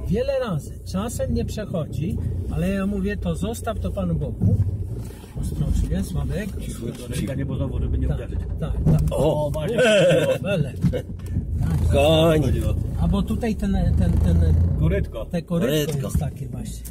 wiele razy. Czasem nie przechodzi, ale ja mówię, to zostaw to Panu Bogu. Ostrożnie, nie? Sławek. Nie było znowu, żeby nie uderzyć. Tak. O, właśnie. Koń. A bo tutaj Korytko. te korytko jest takie właśnie.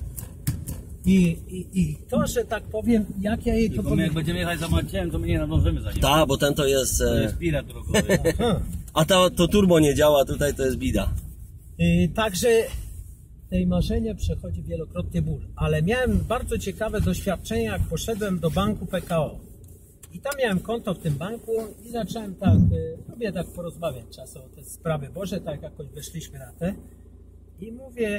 I to, że tak powiem, jak ja jej to Tylko my powiem. jak będziemy jechać za Maciejem, to my nie nadążymy za nim. Tak, bo ten to jest... To jest pirat drogowy. A to turbo nie działa, tutaj to jest bida. Także tej marzenie przechodzi wielokrotnie ból. Ale miałem bardzo ciekawe doświadczenie, jak poszedłem do banku PKO. I tam miałem konto w tym banku i zacząłem lubię tak porozmawiać czasem o te sprawy Boże, tak jakoś weszliśmy na te. I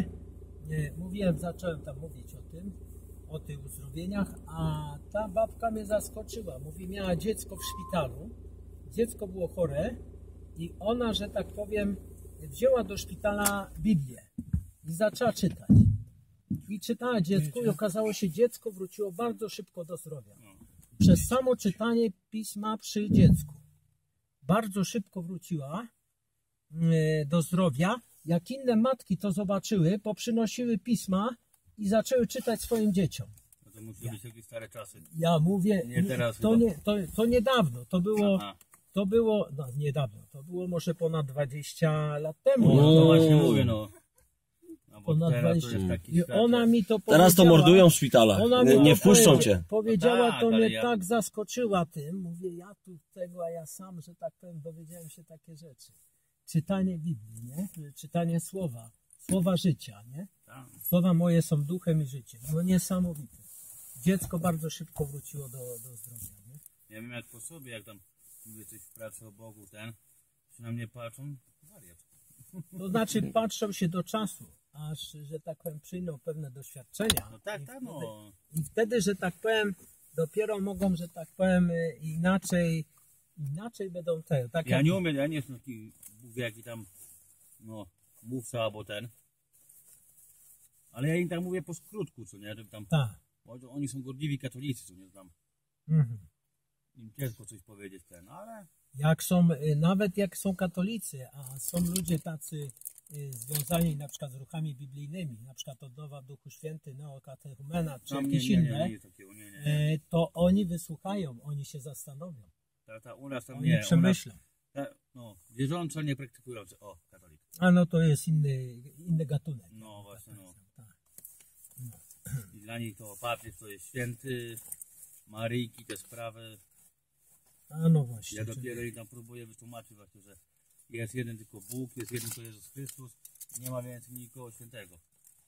zacząłem tam mówić o tych uzdrowieniach, a ta babka mnie zaskoczyła. Mówi, miała dziecko w szpitalu, dziecko było chore i ona, że tak powiem, wzięła do szpitala Biblię i zaczęła czytać. I czytała dziecku i okazało się, dziecko wróciło bardzo szybko do zdrowia. Przez samo czytanie pisma przy dziecku. Bardzo szybko wróciła do zdrowia. Jak inne matki to zobaczyły, poprzynosiły pisma i zaczęły czytać swoim dzieciom. No to musi być jakieś stare czasy. Ja mówię, Nie teraz to niedawno, to było niedawno, to było może ponad 20 lat temu. No właśnie mówię, no. No bo Ponad teraz 20. to jest taki I świat, ona że- mi to powiedziała. Teraz to mordują w szpitalach. Ona mi Nie to wpuszczą cię. Powiedziała, No tak, to ale mnie ja- tak zaskoczyła tym. Mówię, ja tu tego, a ja sam, że tak powiem, dowiedziałem się takie rzeczy. Czytanie Biblii, nie? Czytanie słowa życia, nie? Tak. Słowa moje są duchem i życiem. No niesamowite. Dziecko bardzo szybko wróciło do zdrowia, nie? Ja wiem jak po sobie, jak tam mówię coś w pracy o Bogu, się na mnie patrzą, wariat. To znaczy patrzą się do czasu, aż, że tak powiem, przyjmą pewne doświadczenia. No tak, tak, no. I wtedy, że tak powiem, dopiero mogą, że tak powiem, inaczej będą te. Tak Ja jak- nie umiem, ja nie jestem taki, mówię jaki tam, no, mówca albo ten. Ale ja im tak mówię po skrótku, co nie, żeby tam, Tak. bo oni są gorliwi katolicy, co nie znam. Mhm. Im ciężko coś powiedzieć ale Nawet jak są katolicy, a są ludzie tacy związani na przykład z ruchami biblijnymi, na przykład odnowa w Duchu Święty, neokatechumena, czy tam jakieś inne, nie, takiego, nie. to oni wysłuchają, oni się zastanowią, U nas tam oni nie, przemyślą. no, wierzący, nie praktykujący, o, katolik. A no to jest inny gatunek. No właśnie, no. Tak. I dla nich to papież to jest święty, Maryjki, te sprawy. A no właśnie. Ja dopiero im tam próbuję wytłumaczyć właśnie, że jest jeden tylko Bóg, jest jeden to Jezus Chrystus, nie ma więcej nikogo świętego.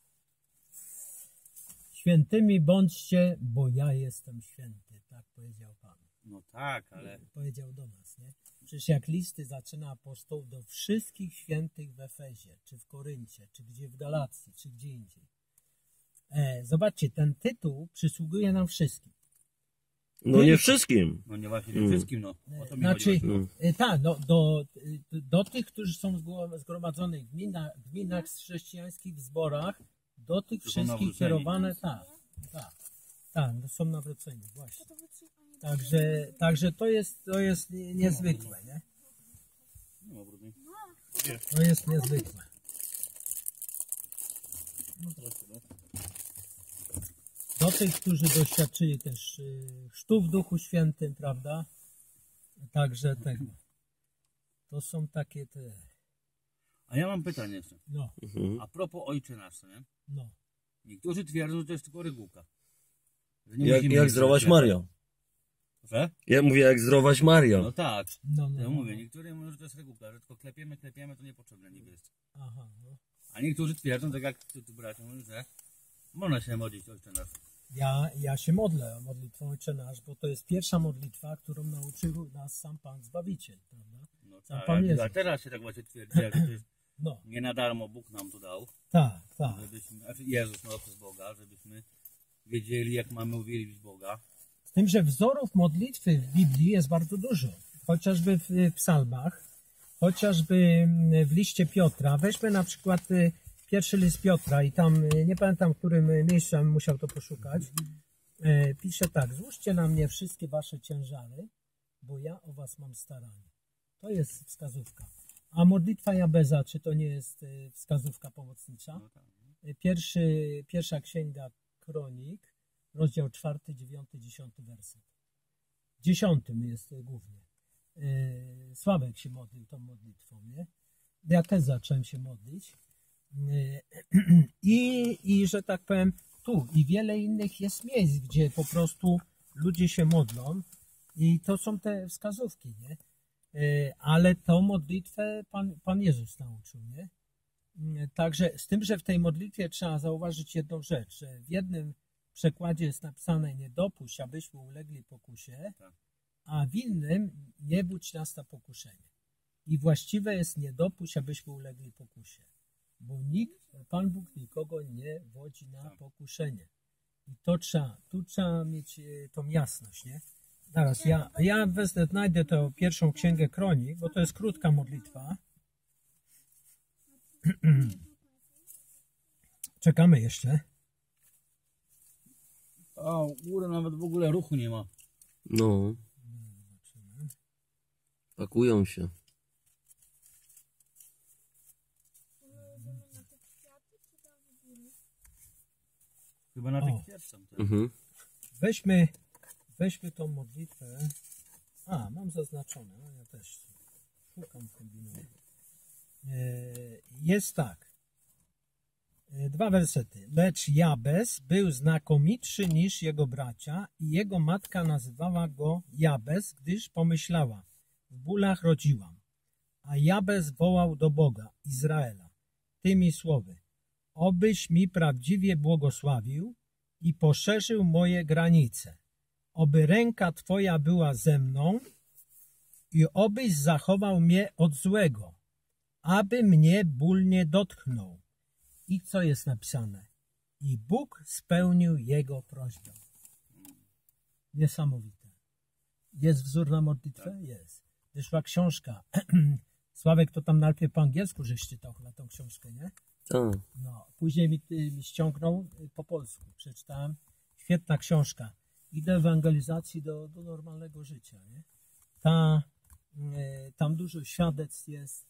Świętymi bądźcie, bo ja jestem święty, tak powiedział Pan. No tak, ale Powiedział do nas, nie? Przecież jak listy zaczyna apostoł do wszystkich świętych w Efezie, czy w Koryncie, czy gdzie w Galacji, czy gdzie indziej. Zobaczcie, ten tytuł przysługuje nam wszystkim. No nie wszystkim. no nie właśnie nie wszystkim, no. O to mi Znaczy, chodzi. tak, no, do tych, którzy są zgromadzeni w gminach chrześcijańskich, w zborach, do tych To są wszystkich nawróceni. kierowane, tak, są nawróceni, właśnie. Także to jest niezwykłe, nie? Nie ma brudnej. To jest niezwykłe. Do tych, którzy doświadczyli też chrztu w Duchu Świętym, prawda? Także tego. To są takie te... A ja mam pytanie jeszcze. No, A propos Ojcze Nasz, nie? no. Niektórzy twierdzą, że to jest tylko regułka. Że nie Jak musimy zdrowaś mieć- Mario. Że? Ja mówię jak zdrowaś Mario. No tak. No, Ja no. mówię, niektórzy mówią, że to jest regułka, że tylko klepiemy, to niepotrzebne niby jest. Aha, no. A niektórzy twierdzą, tak jak tu bracia mówią, że można się modlić Ojcze Nasz. Ja się modlę modlitwą Ojcze Nasz, bo to jest pierwsza modlitwa, którą nauczył nas sam Pan Zbawiciel, prawda? No Sam tak, Pan Jezus. a teraz się tak właśnie twierdzi, że to jest No, nie na darmo Bóg nam to dał, tak. żebyśmy, znaczy Jezus no przez Boga, żebyśmy wiedzieli, jak mamy uwielbić Boga. Z tym, że wzorów modlitwy w Biblii jest bardzo dużo. Chociażby w psalmach, chociażby w liście Piotra. Weźmy na przykład pierwszy list Piotra i tam, nie pamiętam, w którym miejscu musiał to poszukać. Pisze tak: złóżcie na mnie wszystkie wasze ciężary, bo ja o was mam staranie. To jest wskazówka. A modlitwa Jabeza, czy to nie jest wskazówka pomocnicza? No tak. Pierwsza księga Kronik, rozdział 4, 9, 10 werset. 10 jest głównie. Sławek się modlił tą modlitwą, nie? Ja też zacząłem się modlić. I że tak powiem, tu i wiele innych jest miejsc, gdzie po prostu ludzie się modlą i to są te wskazówki, nie? Ale tą modlitwę Pan Jezus nauczył, nie? Także z tym, że w tej modlitwie trzeba zauważyć jedną rzecz, że w jednym przekładzie jest napisane nie dopuść, abyśmy ulegli pokusie, a w innym nie budź nas na pokuszenie. I właściwe jest nie dopuść, abyśmy ulegli pokusie, bo Pan Bóg nikogo nie wodzi na pokuszenie. I tu trzeba mieć tą jasność, nie? Zaraz, ja znajdę tę pierwszą księgę Kronik, bo to jest krótka modlitwa. Czekamy jeszcze. A u góry nawet w ogóle ruchu nie ma. No. Pakują się. Chyba na tych kwiatach. Mhm. Weźmy tą modlitwę. A, mam zaznaczone. No ja też szukam kombinowania. Jest tak. 2 wersety. Lecz Jabez był znakomitszy niż jego bracia i jego matka nazywała go Jabez, gdyż pomyślała, w bólach rodziłam. A Jabez wołał do Boga, Izraela, tymi słowy, obyś mi prawdziwie błogosławił i poszerzył moje granice, oby ręka Twoja była ze mną i obyś zachował mnie od złego, aby mnie ból nie dotknął. I co jest napisane? I Bóg spełnił jego prośbę. Niesamowite. Jest wzór na modlitwę? Jest. Wyszła książka. Sławek to tam najpierw po angielsku żeś czytał chyba tą książkę, nie? Tak. No, później mi ściągnął po polsku. Przeczytałem. Świetna książka. I do ewangelizacji, do normalnego życia, nie? Tam dużo świadectw jest.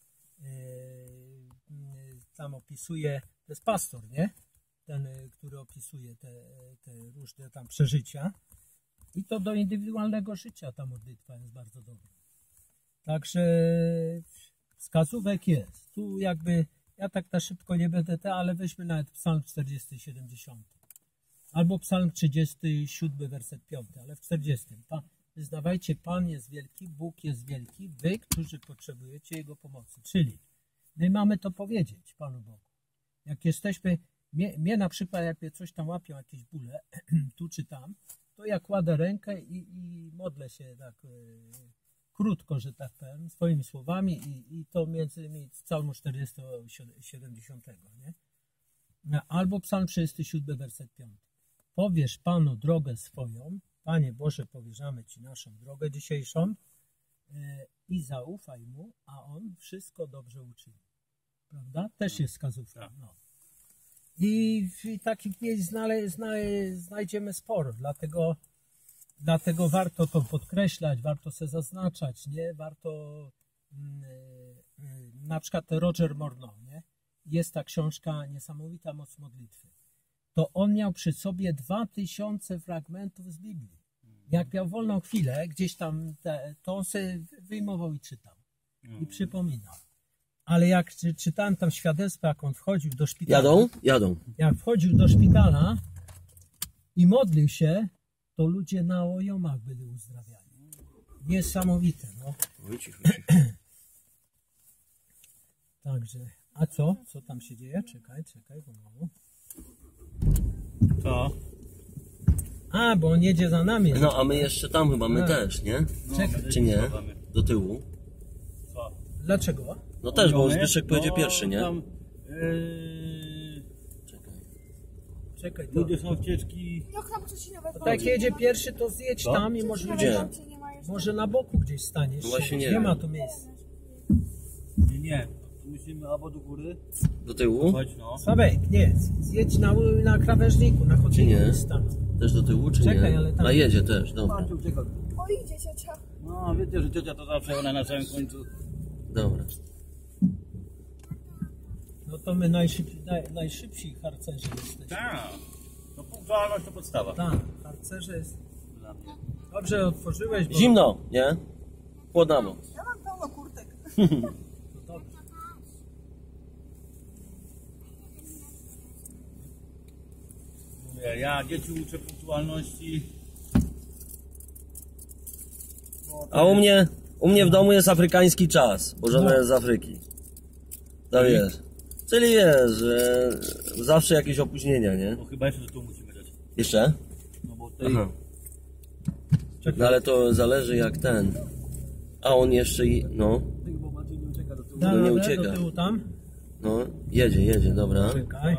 Tam opisuje, to jest pastor, nie? Ten, który opisuje te różne tam przeżycia. I to do indywidualnego życia ta modlitwa jest bardzo dobra. Także wskazówek jest. Tu jakby, ja tak na szybko nie będę, ale weźmy nawet Psalm 40, 70. Albo Psalm 37, werset 5, ale w 40. Wyznawajcie, Pan jest wielki, Bóg jest wielki, wy, którzy potrzebujecie Jego pomocy. Czyli my mamy to powiedzieć Panu Bogu. Jak jesteśmy, mnie na przykład, jak mnie coś tam łapią, jakieś bóle, tu czy tam, to ja kładę rękę i modlę się tak krótko, że tak powiem, swoimi słowami i to między innymi z Psalmu 40, 70, nie? Albo Psalm 37, werset 5. Powiesz Panu drogę swoją, Panie Boże, powierzamy Ci naszą drogę dzisiejszą i zaufaj Mu, a On wszystko dobrze uczyni. Prawda? Też jest wskazówka. No. I takich miejsc znajdziemy sporo, dlatego warto to podkreślać, warto se zaznaczać, nie? Warto na przykład Roger Morneau, nie? Jest ta książka Niesamowita moc modlitwy. To on miał przy sobie 2000 fragmentów z Biblii. Jak miał wolną chwilę, gdzieś tam, to on sobie wyjmował i czytał. I przypominał. Ale jak czytałem tam świadectwo, jak on wchodził do szpitala. Jadą. Jak wchodził do szpitala i modlił się, to ludzie na ojomach byli uzdrawiani. Niesamowite, no. Także, a co? Co tam się dzieje? Czekaj, pomału. Co? A, bo on jedzie za nami. No, a my jeszcze tam chyba, my też, nie? Czekaj. Czy nie? Do tyłu. Co? Dlaczego? No też, bo Zbyszek pojedzie pierwszy, nie? Tam, Czekaj, to. ludzie są wcieczki. To jak jedzie pierwszy, to zjedź Co? tam i może, Gdzie? może na boku gdzieś staniesz. Właśnie nie nie wiem. ma tu miejsca. Nie. Musimy albo do góry. Do tyłu? Chodź, no. Sławek, nie, zjedź na krawężniku, na chodniku. Czy nie? Stan. Też do tyłu, czy Czekaj, nie? ale tam- A jedzie też, dobra. Marciu, uciekaj. O, idzie ciocia. No, wiecie, że ciocia to zawsze ona na samym końcu. Dobra. No to my najszybsi harcerze jesteśmy. Tak. To punktualność to podstawa. Tak, harcerze jest... Dla mnie. Dobrze otworzyłeś, bo... Zimno, nie? Chłodnawo. Ja mam pełno kurtek. No dobrze. Mówię, ja dzieci uczę punktualności. A u mnie w domu jest afrykański czas, bo żona No. jest z Afryki. To wiesz. Czyli wiesz, że zawsze jakieś opóźnienia, nie? Bo chyba jeszcze tu musimy dać. Jeszcze? No bo tutaj... Aha. No ale to zależy jak ten. A on jeszcze no, Bo Maciej nie ucieka do tyłu. Da nie radę ucieka. do tyłu tam? no, jedzie, dobra. Czekaj.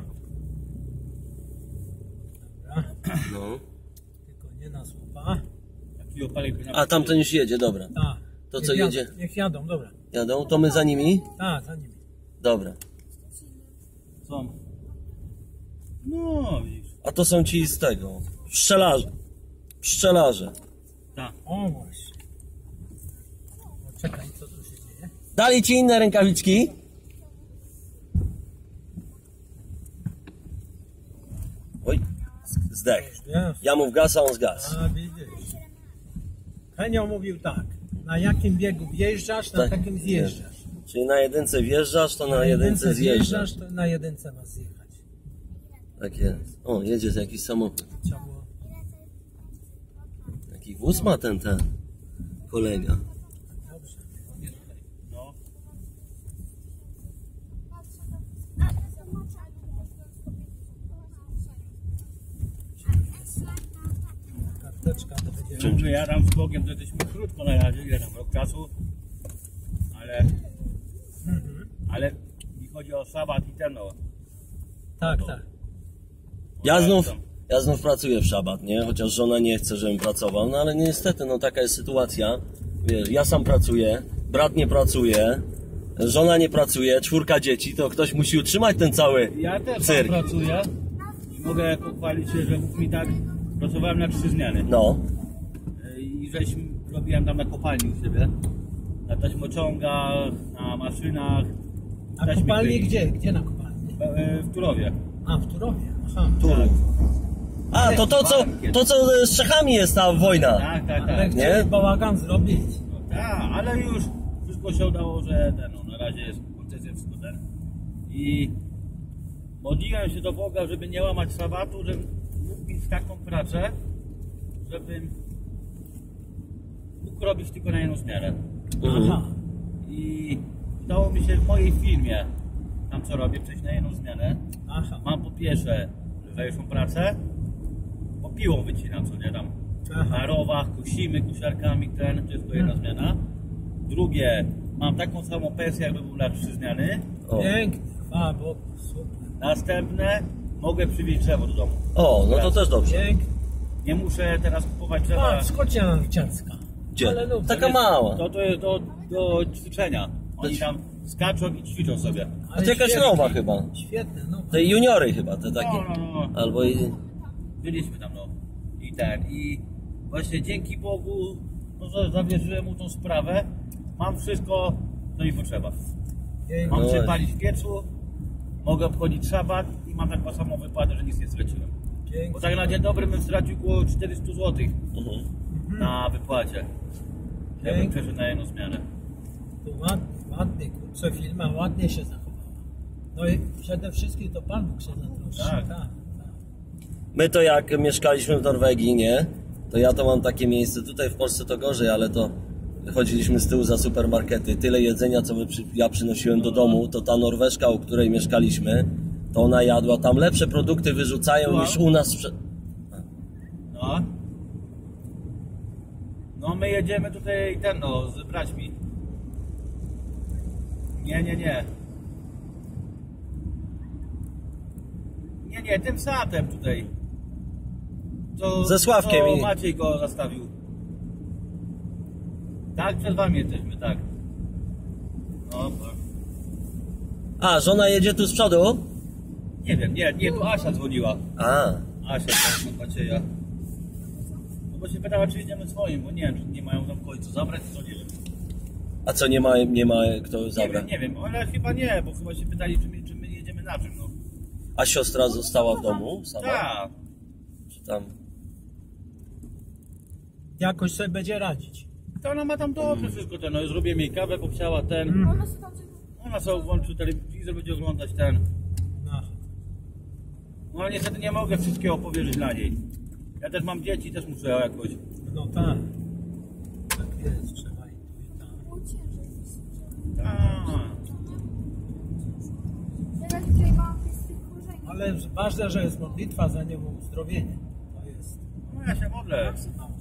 Dobra, No. tylko nie na słupa. Taki opalek by A tamten już jedzie, dobra. Tak. To Niech co jadą, jedzie? Niech jadą, dobra. Jadą, to my za nimi? Tak, za nimi. Dobra. Są. No, widzisz. A to są ci z tego. Pszczelarze. Pszczelarze. Tak. O właśnie. O, czekaj, co tu się dzieje? Dali ci inne rękawiczki? Oj, zdech. Wiesz, Ja mu wgasa, on zgasł. a widzisz. Henio mówił tak. Na jakim biegu wjeżdżasz, na Tak, takim zjeżdżasz. Czyli na jedynce wjeżdżasz, to na jedynce zjeżdżasz. to na jedynce masz zjechać. Tak jest. O, jedzie z jakiś samochód. Trzeba było... Taki wóz ma ten kolega. Dobrze. No. Karteczka to będzie... Czym? Mówię, ja tam z Bogiem to jesteśmy krótko na razie, ile tam, rok czasu. Ale mi chodzi o sabat i ten, no. Tak, tak. Ja znów pracuję w szabat, nie? Chociaż żona nie chce, żebym pracował, no ale niestety, no taka jest sytuacja. Wiesz, ja sam pracuję, brat nie pracuje, żona nie pracuje, 4 dzieci, to ktoś musi utrzymać ten cały Ja też tam cyrk. pracuję i mogę pochwalić się, że mów mi tak, pracowałem na 3 zmiany. No, I robiłem tam na kopalni u siebie. Na taśmociągach, na maszynach. A taśmy kopalni klei. gdzie? Gdzie na kopalni? W Turowie. A, w Turowie. Aha. Turów. A, to co z Czechami jest ta wojna. Tak, tak, Ale tak. Nie? chcieli bałagan zrobić. Tak, ale już wszystko się udało, że ten, no, na razie jest koncesja, wszystko ten. I modliłem się do Boga, żeby nie łamać sabatu, żebym mógł mieć taką pracę, żebym mógł robić tylko na jedną zmianę. Aha. I udało mi się w mojej firmie, tam co robię, przejść na jedną zmianę. Aha. Mam po pierwsze lżejszą pracę, bo piłą wycinam, co nie tam. Aha. Na rowach, kusimy, kusiarkami, to jest to jedna zmiana. Drugie, mam taką samą pensję, jakby był na 3 zmiany. O, Pięknie. A, bo super. Następne, mogę przywieźć drzewo do domu. o, no to też dobrze. Pięknie. Nie muszę teraz kupować drzewa. A, skocia narciarska. Gdzie? Ale no, Taka mała. To jest do ćwiczenia. Oni tam skaczą i ćwiczą sobie. A to jakaś nowa chyba. Świetne, no. Te juniory chyba, te takie. No. Albo i... Byliśmy tam, no. I właśnie dzięki Bogu, no, że zawierzyłem mu tą sprawę, mam wszystko, co mi potrzeba. Pięknie. Mam No się właśnie. palić w piecu, mogę obchodzić szabat i mam taką samą wypłatę, że nic nie straciłem. Pięknie. Bo tak na dzień dobry bym stracił około 400 zł Mhm. na wypłacie. Ja bym przeszedł na jedną zmianę. To ładnie, kurczę, firma ładnie się zachowała. No i przede wszystkim to Pan Bóg się zatroszczy. Tak. Tak. My to jak mieszkaliśmy w Norwegii, nie? To ja to mam takie miejsce, tutaj w Polsce to gorzej, ale to chodziliśmy z tyłu za supermarkety. Tyle jedzenia, co ja przynosiłem do domu, to ta Norweżka, u której mieszkaliśmy, to ona jadła. Tam lepsze produkty wyrzucają No. niż u nas. No. No my jedziemy tutaj z braćmi. Nie, tym satem tutaj. Ze Sławkiem To i- Maciej go zastawił. Tak, przed wami jesteśmy, tak. No, A, żona jedzie tu z przodu? nie wiem, nie, to Asia dzwoniła. A, Asia, to jest Macieja. No bo się pytała, czy jedziemy swoim, bo nie wiem, czy nie mają tam kogoś co zabrać, to nie wiem. a co, nie ma kto zabrać? Nie wiem, ale chyba nie, bo chyba się pytali, czy my jedziemy nie na czym, no. A siostra została w domu sama? Tak. Czy tam? Jakoś sobie będzie radzić. To ona ma tam dobrze wszystko ten, no zrobię jej kawę, popsiała ten. Ona sobie włączy telewizor, będzie oglądać ten. No. No ale niestety nie mogę wszystkiego powierzyć dla niej. Ja też mam dzieci, też muszę jakoś. No tak. Tak jest, trzeba i tu i tam. Ale ważne, że jest modlitwa za nią o uzdrowienie. To jest. No ja się modlę.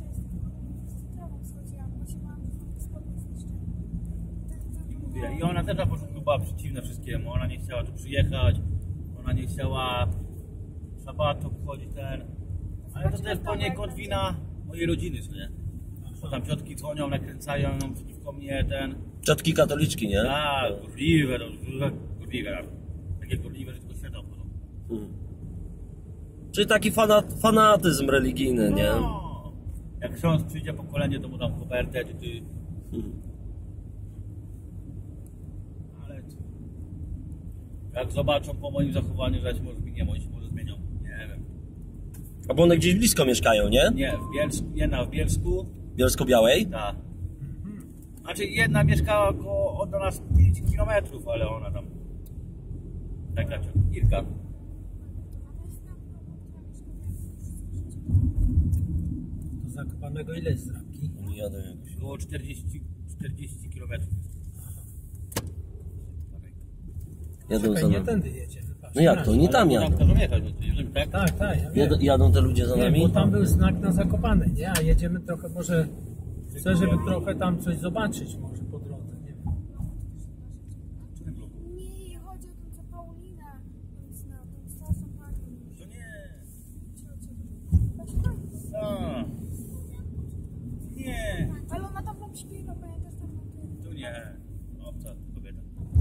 I ona też na początku była przeciwna wszystkiemu. Ona nie chciała tu przyjechać. Ona nie chciała sabatu obchodzić ten. Ale to też poniekąd wina mojej rodziny, nie? Bo tam ciotki dzwonią, nakręcają ją przeciwko mnie ten. Ciotki katoliczki, nie? Tak, gorliwe, gorliwe. Takie gorliwe, że tylko świata obchodzą. Czyli taki fanatyzm religijny, nie? No. Jak ksiądz przyjdzie pokolenie, to mu dam kopertę, czy ty... Ale jak zobaczą po moim zachowaniu, że może mi nie może zmienią. Nie wiem. A bo one gdzieś blisko mieszkają, nie? Nie, w Bielsku, jedna w Bielsku. Bielsko-Białej? Tak. Znaczy jedna mieszkała od nas 5 km, ale ona tam... Taka Irka. Do Zakopanego ile jest z Rabki? Nie jadę jakoś. Około 40 km. Jadą Czekaj, za nie nami. tędy jedziemy. Patrz, No jak to? Nie tam Ale jadą. każą jechać, no to jedziemy, tak? Tak, tak, ja wiem. Jadą te ludzie za Nie, nami? bo tam był znak na Zakopane, nie? A jedziemy trochę, może chcę, żeby trochę tam coś zobaczyć może po drodze, nie wiem. W którym bloku? Nie, chodzi o tą co Paulina, tą starszą panią. To nie. Poczekaj. A. Nie. Ale ona tam śpiewa, pamiętasz tam na tym? To nie. Obca kobieta.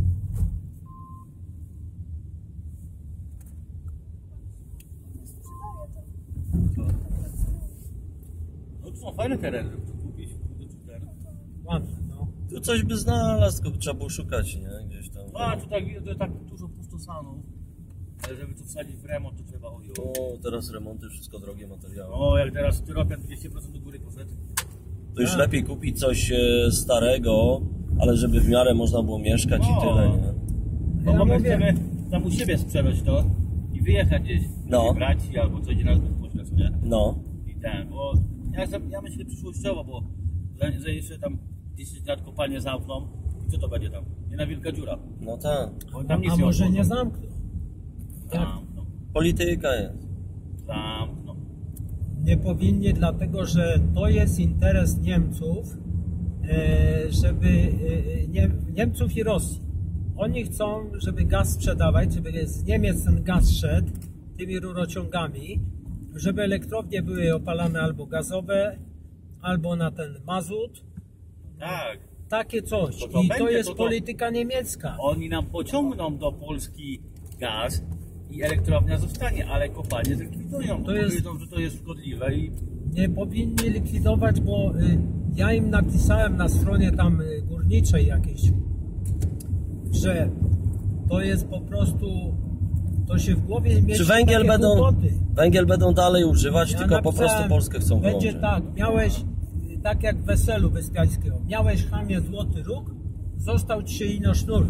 No to są fajne tereny, żeby tu kupić. Ładne, no. Tu coś by znalazł, tylko trzeba było szukać, nie? Gdzieś tam. A, tu tak widzę, to tak dużo pustosanów. Ale żeby tu wsadzić w remont, to trzeba ojo. O, teraz remonty, wszystko drogie materiały. O, jak teraz styropian 200% do góry poszedł. To już lepiej kupić coś starego, ale żeby w miarę można było mieszkać i tyle, nie? Bo Ja my mówię- chcemy tam u siebie sprzedać to i wyjechać gdzieś. No. Do braci albo coś nas pośle, co nie? No. I ten, bo ja myślę przyszłościowo, bo za jeszcze tam 10 lat kopalnie zamkną i co to będzie tam? Jedna wielka dziura. No tak. Bo tam nic A może nie otworzą. zamkną? Jak? Zamkną. Polityka jest. Zamkną. Nie powinni, dlatego że to jest interes Niemców, żeby Niemców i Rosji. Oni chcą, żeby gaz sprzedawać, żeby z Niemiec ten gaz szedł tymi rurociągami, żeby elektrownie były opalane albo gazowe, albo na ten mazut. Tak. Takie coś. To I to będzie, jest to- polityka niemiecka. Oni nam pociągną do Polski gaz i elektrownia zostanie, ale kopalnie zlikwidują. To jest- Powiedzą, że to jest szkodliwe i Nie powinni likwidować, bo ja im napisałem na stronie tam górniczej jakiejś, że to jest po prostu, to się w głowie mieści Czy węgiel takie głupoty. będą dalej używać, Ja tylko po napisałem, prostu Polskę chcą będzie wyłączyć? tak, miałeś, tak jak w weselu Wyspiańskiego, miałeś chamie złoty róg, został ci się ino sznur.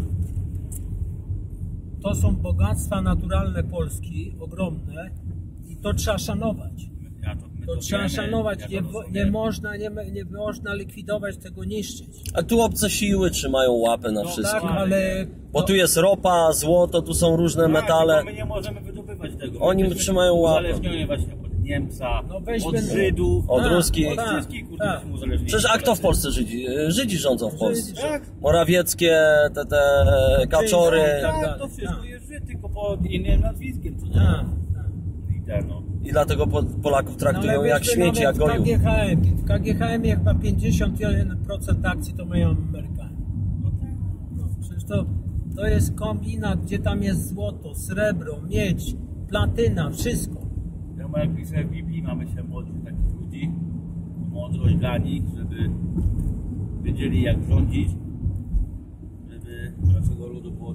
To są bogactwa naturalne Polski, ogromne i to trzeba szanować. my To trzeba wiemy, szanować, ja to nie rozumiem. można likwidować tego, niszczyć. A tu obce siły trzymają łapę na No wszystkim. Tak, ale Bo tu jest ropa, złoto, tu są różne Tak, metale. tylko my nie możemy wydobywać tego. Oni My jesteśmy trzymają łapę. uzależnieni właśnie od Niemca, No weźmy- od Żydów, Od Tak, ruskich. tak. wszystkich kurde tak. jesteśmy uzależnieni. Przecież a kto w Polsce Żydzi? Żydzi rządzą w Polsce. Tak, Morawieckie, te kaczory. tak. tak, to wszystko jest Żyd, tylko pod innym nazwiskiem. Co nie? Tak, tak. I ten, no. I dlatego Polaków No, traktują ale jak wiesz, że śmieci, jak nawet gojów. w KGHM chyba 51% akcji to mają Amerykanie. No, przecież to jest kombinat, gdzie tam jest złoto, srebro, miedź, platyna, wszystko. Ja mam jak piszę w Biblii, mamy się modlić takich ludzi, mądrość dla nich, żeby wiedzieli jak rządzić, żeby naszego ludu było dobrze. No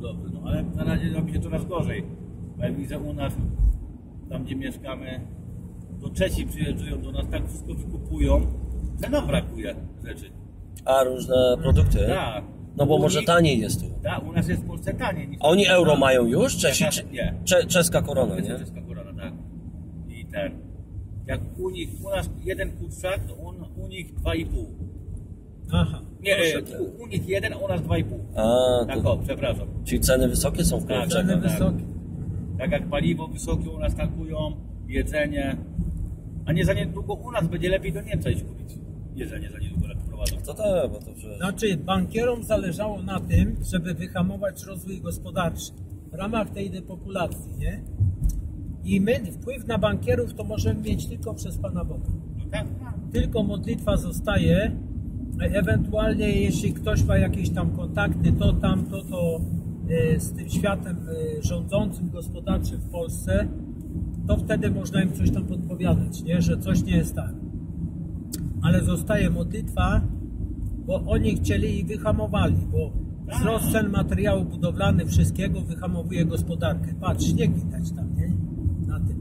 ale na razie robi się coraz gorzej. Bo jak widzę u nas, tam gdzie mieszkamy, to Czesi przyjeżdżają do nas, tak wszystko wykupują, że nam brakuje rzeczy. A różne produkty? Tak. No bo U może nich- taniej jest tu. Tak, u nas jest w Polsce taniej. Niż A oni euro tam. mają już? Czesi? Nie, Czy... nie. Czeska korona, nie? Czeska korona, tak. I ten. Jak u nas jeden kurczak, to u nich 2,5. Aha. Nie, Proszę. u nich jeden, a u nas 2,5. A, Tak to... o, przepraszam. Czyli ceny wysokie są w Tak, kurczakach. Ceny tak. wysokie. Tak jak paliwo wysokie u nas tankują, jedzenie. A nie za niedługo u nas będzie lepiej do Niemca iść kupić. Jedzenie za niedługo lepiej prowadzą. To tak, bo to przecież... Znaczy, bankierom zależało na tym, żeby wyhamować rozwój gospodarczy w ramach tej depopulacji, nie? I my wpływ na bankierów to możemy mieć tylko przez Pana Boga. No tak. Tylko modlitwa zostaje, ewentualnie jeśli ktoś ma jakieś tam kontakty, to tamto, to z tym światem rządzącym gospodarczym w Polsce, to wtedy można im coś tam podpowiadać, nie? Że coś nie jest tak. Ale zostaje modlitwa, bo oni chcieli i wyhamowali, bo wzrost cen materiałów budowlanych, wszystkiego wyhamowuje gospodarkę. Patrz, śnieg widać tam, nie? Na tym.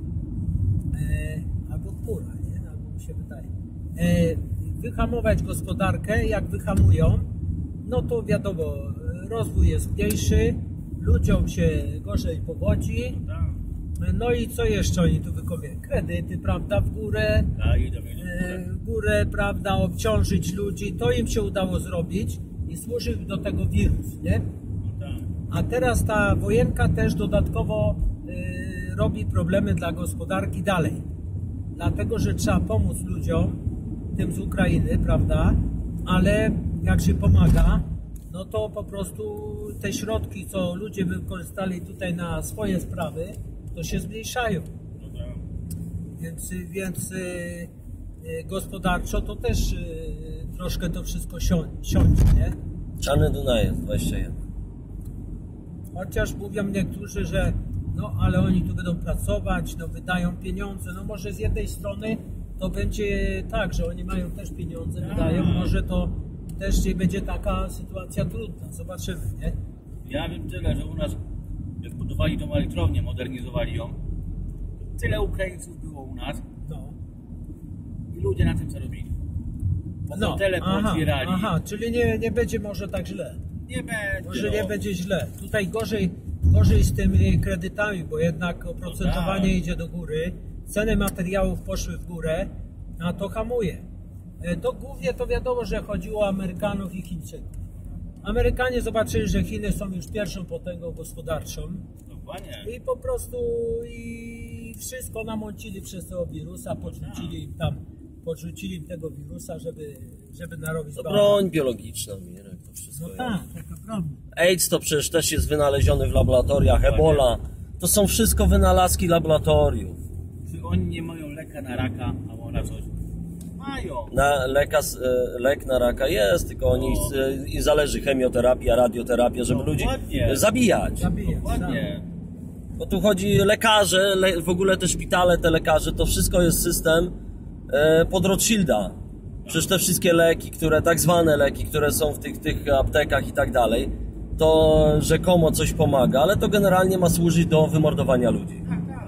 Albo chmura, nie? Albo mi się wydaje. Wyhamować gospodarkę, jak wyhamują, no to wiadomo, rozwój jest mniejszy, ludziom się gorzej powodzi, Tak. no i co jeszcze oni tu wykopią? Kredyty, prawda, w górę, Tak, idą. w górę, prawda, obciążyć ludzi, to im się udało zrobić i służył do tego wirus, nie? No tak. A teraz ta wojenka też dodatkowo robi problemy dla gospodarki dalej. Dlatego, że trzeba pomóc ludziom, tym z Ukrainy, prawda? Ale jak się pomaga, no to po prostu te środki, co ludzie wykorzystali tutaj na swoje sprawy, to się zmniejszają. No tak. Więc gospodarczo to też troszkę to wszystko siądzie, nie? Czarny Dunajec, 21. Chociaż mówią niektórzy, że no ale oni tu będą pracować, no wydają pieniądze, no może z jednej strony to będzie tak, że oni mają też pieniądze, wydają, może to też nie będzie taka sytuacja trudna, zobaczymy, nie? Ja wiem tyle, że u nas, jak budowali tą elektrownię, modernizowali ją, tyle Ukraińców było u nas No, i ludzie na tym zarobili. Bo hotele pootwierali. aha, czyli nie będzie może tak źle. Nie będzie. Może no. nie będzie źle. Tutaj gorzej z tymi kredytami, bo jednak oprocentowanie No tak. idzie do góry, ceny materiałów poszły w górę, a to hamuje. To głównie to wiadomo, że chodziło o Amerykanów i Chińczyków. Amerykanie zobaczyli, że Chiny są już pierwszą potęgą gospodarczą Dokładnie. i po prostu i wszystko namącili przez tego wirusa, podrzucili im tego wirusa, żeby narobić To bałagan. broń biologiczna, Mirek, to wszystko No jest. tak, taka prawda. AIDS to przecież też jest wynaleziony w laboratoriach, Ebola. To są wszystko wynalazki laboratoriów. Czy oni nie mają leka na raka, albo na coś? Mają. Lek na raka jest, tylko oni i zależy chemioterapia, radioterapia, żeby ludzi Dokładnie. zabijać. Zabijać, Dokładnie. Bo tu chodzi lekarze, w ogóle te szpitale, te lekarze, to wszystko jest system pod Rothschilda. Przecież te wszystkie leki, tak zwane leki, które są w tych aptekach i tak dalej, to rzekomo coś pomaga, ale to generalnie ma służyć do wymordowania ludzi.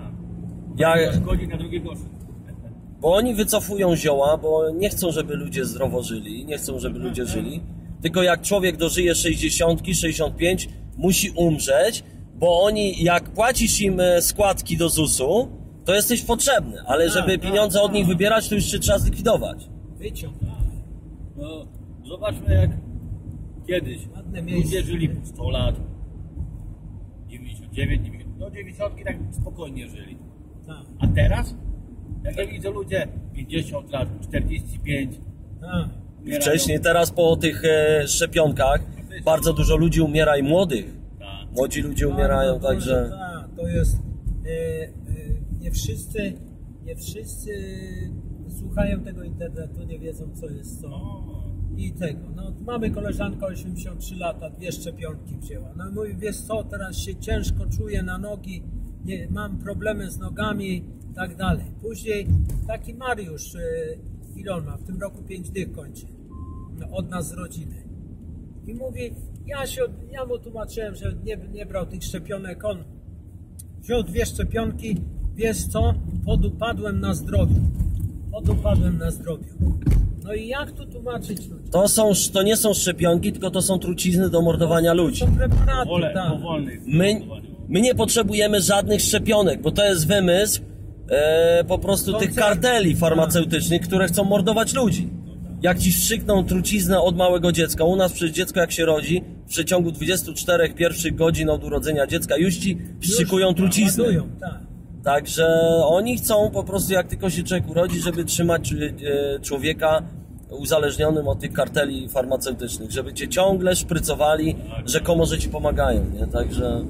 To szkodzi na drugie gorsze. Bo oni wycofują zioła, bo nie chcą, żeby ludzie zdrowo żyli, nie chcą, żeby ludzie żyli. Tylko jak człowiek dożyje 60, 65, musi umrzeć, bo oni, jak płacisz im składki do ZUS-u, to jesteś potrzebny, ale żeby pieniądze od nich wybierać, to już się trzeba zlikwidować. Wyciąg. No, zobaczmy jak kiedyś Ładne ludzie miejsce. żyli po 100 lat, 99, 90, no 90 tak spokojnie żyli. Tak, A teraz? Jak ja widzę ludzie 50 lat, 45, tak. umierają. Wcześniej, teraz po tych szczepionkach bardzo dużo ludzi umiera i młodych. Tak. Młodzi ludzie umierają, Bardzo także... dużo, tak, to jest... nie wszyscy słuchają tego internetu, nie wiedzą co jest co. No, I tego, no mamy koleżankę 83 lata, 2 szczepionki wzięła. No i mówi, wiesz co, teraz się ciężko czuję na nogi, mam problemy z nogami i tak dalej. Później taki Mariusz, ile on ma? W tym roku 5 dych kończy. No, od nas z rodziny. I mówi, ja mu tłumaczyłem, że nie brał tych szczepionek, on wziął 2 szczepionki, wiesz co, podupadłem na zdrowiu. No i jak tu tłumaczyć ludziom? To nie są szczepionki, tylko to są trucizny do mordowania ludzi. To są preparaty, tak. Powolnych. My nie potrzebujemy żadnych szczepionek, bo to jest wymysł po prostu tych karteli farmaceutycznych, które chcą mordować ludzi. Jak ci wstrzykną truciznę od małego dziecka, u nas przecież dziecko jak się rodzi, w przeciągu 24 pierwszych godzin od urodzenia dziecka już ci wstrzykują truciznę. Ładują, tak. Także oni chcą po prostu, jak tylko się człowiek urodzi, żeby trzymać człowieka uzależnionym od tych karteli farmaceutycznych, żeby cię ciągle szprycowali, rzekomo, że ci pomagają, nie? Także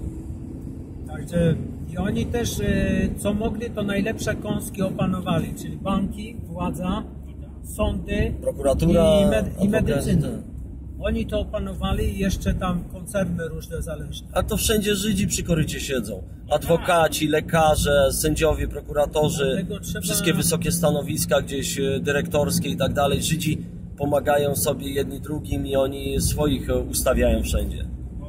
i oni też, co mogli, to najlepsze kąski opanowali, czyli banki, władza, sądy, prokuratura i medycyna. Oni to opanowali i jeszcze tam koncerny różne zależne. A to wszędzie Żydzi przy korycie siedzą. Adwokaci, lekarze, sędziowie, prokuratorzy, wszystkie wysokie stanowiska gdzieś dyrektorskie i tak dalej. Żydzi pomagają sobie jedni drugim i oni swoich ustawiają wszędzie.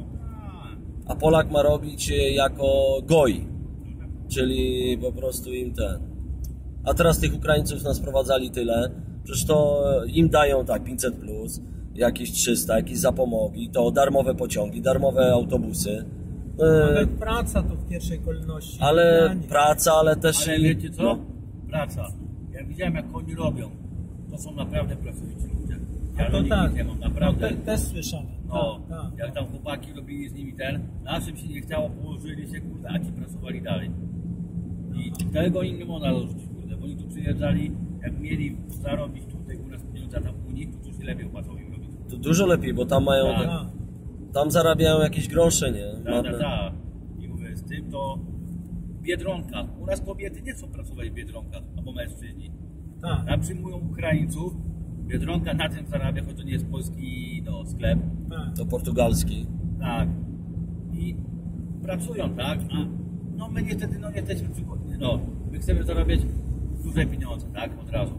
A Polak ma robić jako goi, czyli po prostu im ten. A teraz tych Ukraińców nas sprowadzali tyle, przecież to im dają tak 500+, jakieś 300, jakieś zapomogi, to darmowe pociągi, darmowe autobusy. Nawet praca to w pierwszej kolejności. Ale praca, ale też Ale i... wiecie co? No, Praca. Ja widziałem, jak oni robią. To są naprawdę pracowici ludzie. Ja to do nich tak. nie mam, naprawdę. Też słyszałem. No, Tak. jak tam chłopaki robili z nimi naszym się nie chciało, położyli się, kurde, a ci pracowali dalej. I tego im nie można dorzucić, kurde, bo oni tu przyjeżdżali, jak mieli zarobić tutaj u nas pieniądze, a tam u nich, to już lepiej opłacą im robić. to dużo lepiej, bo tam mają... Tak. Tam zarabiają jakieś grosze, nie? Ładne. Tak. I mówię, z tym to Biedronka. U nas kobiety nie chcą pracować w Biedronkach, albo mężczyźni. Tak. Tam przyjmują Ukraińców, Biedronka na tym zarabia, choć to nie jest polski sklep. Tak. To portugalski. Tak. I pracują, tak? A no my niestety nie jesteśmy przygotowani. No, my chcemy zarabiać duże pieniądze, tak? Od razu.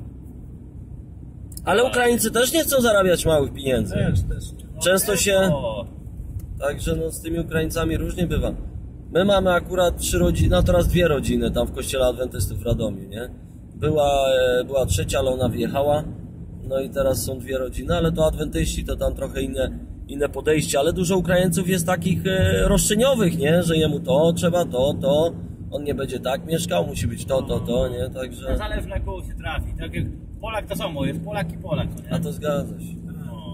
Ale Ukraińcy też nie chcą zarabiać małych pieniędzy. Też. No, Często się... no. Także no, z tymi Ukraińcami różnie bywa. My mamy akurat 3 rodziny, no teraz 2 rodziny tam w kościele adwentystów w Radomiu, nie? Była trzecia, ale ona wyjechała. No i teraz są 2 rodziny, ale to adwentyści to tam trochę inne podejście. Ale dużo Ukraińców jest takich roszczeniowych, nie? Że jemu to trzeba, to. On nie będzie tak mieszkał, musi być to, nie? Także... Zależy na kogo się trafi. Tak jak Polak to samo jest, Polak i Polak, co nie? A to zgadza się. No.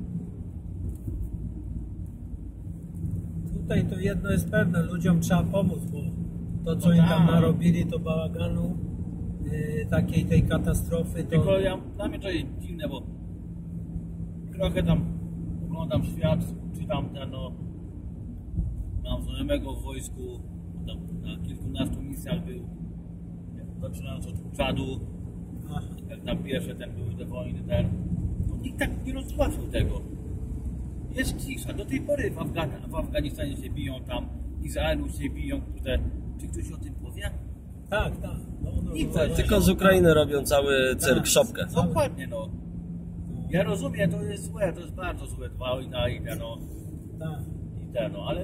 Tutaj to jedno jest pewne, ludziom trzeba pomóc, bo to co No im tam tak. narobili, to bałaganu, tej katastrofy, to... Tylko dla mnie to jest dziwne, bo trochę tam oglądam świat, czytam mam znajomego w wojsku, tam na kilkunastu misjach był, zaczynając od Czadu, jak tam pierwsze były te wojny, no nikt tak nie roztłumaczył tego. Jest cisza, do tej pory w Afganistanie się biją tam, w Izraelu się biją, kurde, czy ktoś o tym powie? Tak. No, Nikt właśnie. Tylko z Ukrainy robią cały cyrk, szopkę. Dokładnie, no. Ja rozumiem, to jest złe, to jest bardzo złe, wojna Tak. ale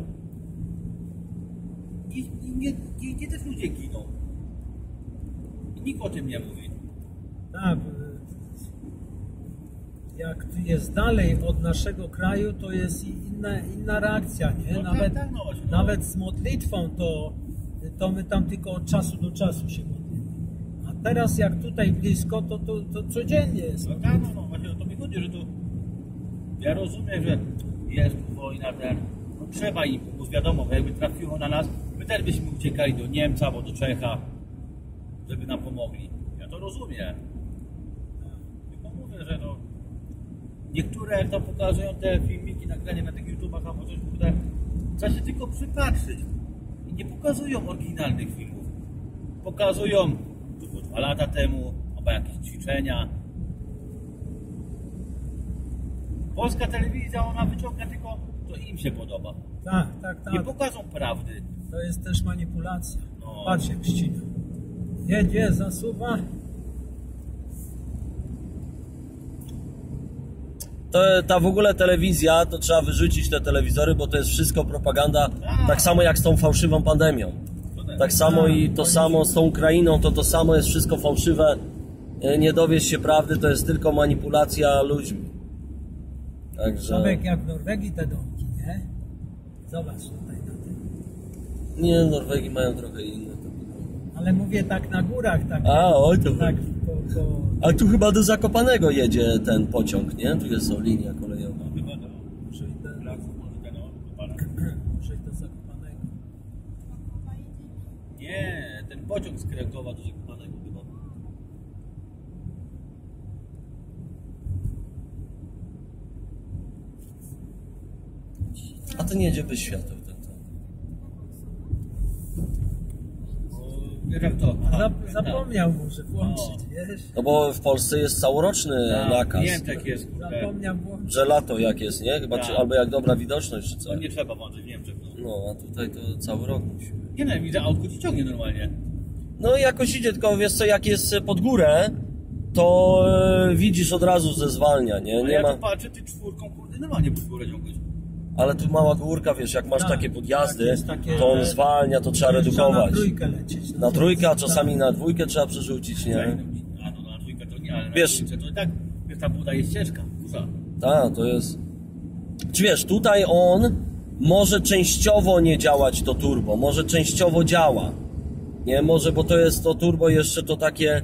nie też ludzie giną. Nikt o tym nie mówi. Tak. Jak jest dalej od naszego kraju, to jest inna reakcja, nie? No właśnie, Nawet z modlitwą to my tam tylko od czasu do czasu się modlimy. A teraz jak tutaj blisko, to codziennie jest. No tak, no właśnie o to mi chodzi, że to... Ja rozumiem, że jest tu wojna, no trzeba im pomóc, wiadomo, bo jakby trafiło na nas, my też byśmy uciekali do Niemca albo do Czecha, żeby nam pomogli. Ja to rozumiem. Tylko mówię, że to... Niektóre, jak tam pokazują te filmiki, nagrania na tych YouTubach albo coś, kurde, trzeba się tylko przypatrzyć. I nie pokazują oryginalnych filmów. Pokazują, to było 2 lata temu, albo jakieś ćwiczenia. Polska telewizja, ona wyciąga tylko, co im się podoba. Tak. Nie pokażą prawdy. To jest też manipulacja. No. Patrz jak ścina. Jedzie, zasuwa. ta w ogóle telewizja, to trzeba wyrzucić te telewizory, bo to jest wszystko propaganda, tak samo jak z tą fałszywą pandemią. Tak samo i to samo z tą Ukrainą, to samo jest wszystko fałszywe. Nie dowiesz się prawdy, to jest tylko manipulacja ludźmi. Także... Tomek, jak w Norwegii te domki, nie? Zobacz tutaj na tym. Nie, Norwegii mają trochę inne. Ale mówię tak na górach, tak. Oj, to... Tak, A tu chyba do Zakopanego jedzie ten pociąg, nie? Tu jest linia kolejowa. Może i do Zakopanego. Nie, ten pociąg z Krakowa do Zakopanego chyba. A to nie jedzie bez świateł. Wiesz jak to? Zapomniał może włączyć, wiesz? No bo w Polsce jest całoroczny nakaz. Nie wiem jak jest, kurde. Zapomniał włączyć. Że lato jak jest, nie? Chyba, Tak. albo jak dobra widoczność, czy co? To nie trzeba włączyć w Niemczech. No, a tutaj to cały rok musimy. Nie wiem, widzę autko ci ciągnie normalnie. No jakoś idzie, tylko wiesz co, jak jest pod górę, to widzisz od razu, że zwalnia, nie? Ale Nie ja ma... tu patrzę, ty czwórką, kurde, normalnie pod górę ciągłeś. Ale tu mała górka, wiesz, jak masz Tak, takie podjazdy, jest takie- to on zwalnia, to trzeba Trzeba redukować. na trójkę lecieć. Na trójkę, a czasami na dwójkę trzeba przerzucić, nie? A no na dwójkę to nie, ale na Wiesz- dwójce to i tak, wiesz, ta buda jest ciężka, duża. Tak, to jest... Czy wiesz, tutaj on może częściowo nie działać to turbo, może częściowo działa. Nie, może, bo to jest to turbo jeszcze to takie...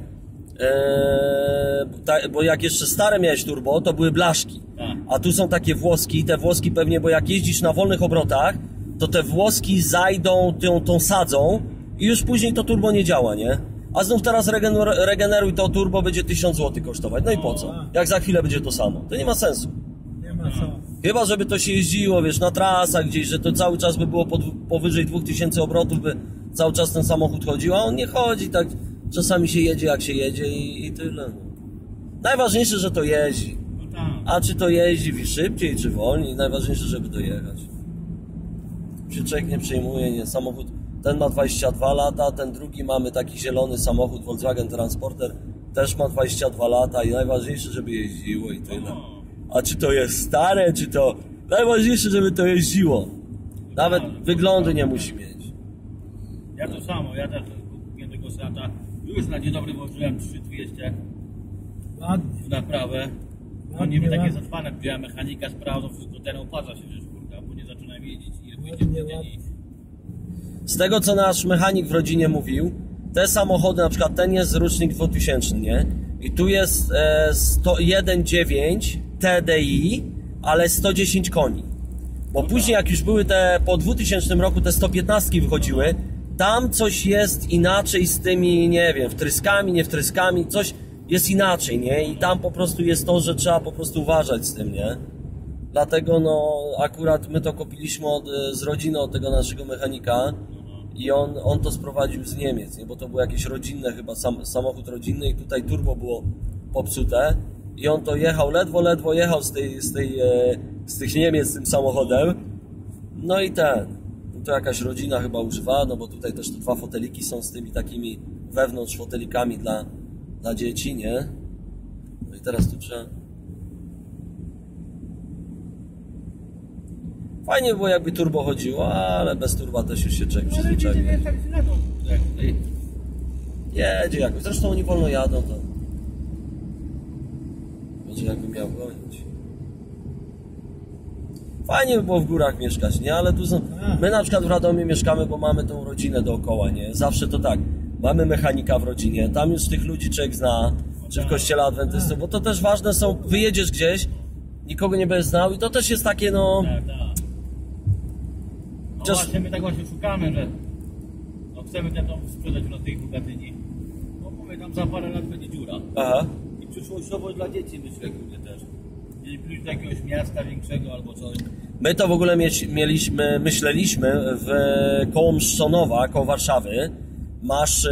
bo jak jeszcze stare miałeś turbo, to były blaszki. Tak. A tu są takie włoski, te włoski pewnie, bo jak jeździsz na wolnych obrotach, to te włoski zajdą tą sadzą i już później to turbo nie działa, nie? A znów teraz regeneruj to turbo, będzie 1000 zł kosztować. No i po co? Jak za chwilę będzie to samo. To nie ma sensu. Nie ma co. Chyba, żeby to się jeździło, wiesz, na trasach gdzieś, że to cały czas by było powyżej 2000 obrotów, by cały czas ten samochód chodził, a on nie chodzi, tak czasami się jedzie jak się jedzie i tyle. Najważniejsze, że to jeździ. No tak. A czy to jeździ szybciej, czy wolniej, najważniejsze, żeby dojechać. Się człowiek nie przejmuje, nie, samochód, ten ma 22 lata, ten drugi mamy taki zielony samochód, Volkswagen Transporter, też ma 22 lata i najważniejsze, żeby jeździło i tyle. A czy to jest stare, czy to... Najważniejsze, żeby to jeździło. Nawet wyglądu nie musi mieć. Ja to samo, ja też kupiłem tego Seata. Już na dzień dobry włożyłem 3200 Ładnie. w naprawę. No Ładnie, niby takie ładnie. zatrwane, wziąłem mechanika, sprawdzał wszystko, ten opłaca się, wiesz, kurde, a później zaczynałem jeździć i Ładnie, wyjdzie w tydzień ładnie. i... Z tego, co nasz mechanik w rodzinie mówił, te samochody, na przykład ten jest rocznik 2000, nie? I tu jest 1.9 TDI, ale 110 koni. Bo później jak już były te, po 2000 roku te 115 wychodziły, tam coś jest inaczej z tymi, nie wiem, wtryskami, nie wtryskami, coś jest inaczej, nie? I tam po prostu jest to, że trzeba po prostu uważać z tym, nie? Dlatego no akurat my to kupiliśmy z rodziny od tego naszego mechanika i on to sprowadził z Niemiec, nie? Bo to było jakieś rodzinne chyba, samochód rodzinny i tutaj turbo było popsute i on to jechał, ledwo jechał z tych Niemiec tym samochodem. No i to jakaś rodzina chyba używała, no bo tutaj też te 2 foteliki są z tymi takimi wewnątrz fotelikami dla dzieci, nie? No i teraz tu trzeba... Fajnie by było jakby turbo chodziło, ale bez turba też już się człowiek No ale wiecie, przyzwyczaił. jest tak źle, to jak tutaj. Jedzie jakoś, zresztą oni wolno jadą, to... Będzie jakby miał gonić. Fajnie by było w górach mieszkać, nie? Ale tu są... My na przykład w Radomiu mieszkamy, bo mamy tą rodzinę dookoła, nie? Zawsze to tak. Mamy mechanika w rodzinie, tam już tych ludzi człowiek zna, czy w kościele adwentystów, bo to też ważne są, wyjedziesz gdzieś, nikogo nie będziesz znał i to też jest takie, no... Tak, tak. No Just- właśnie, my tak właśnie szukamy, że no chcemy ten dom sprzedać na tej Bogatyni. No mówię, tam za parę lat będzie dziura. Aha. I przyszłościowo dla dzieci myślę, kurde też. Jeżeli pójść do jakiegoś miasta większego albo coś. My to w ogóle myśleliśmy koło Mszczonowa, koło Warszawy. Masz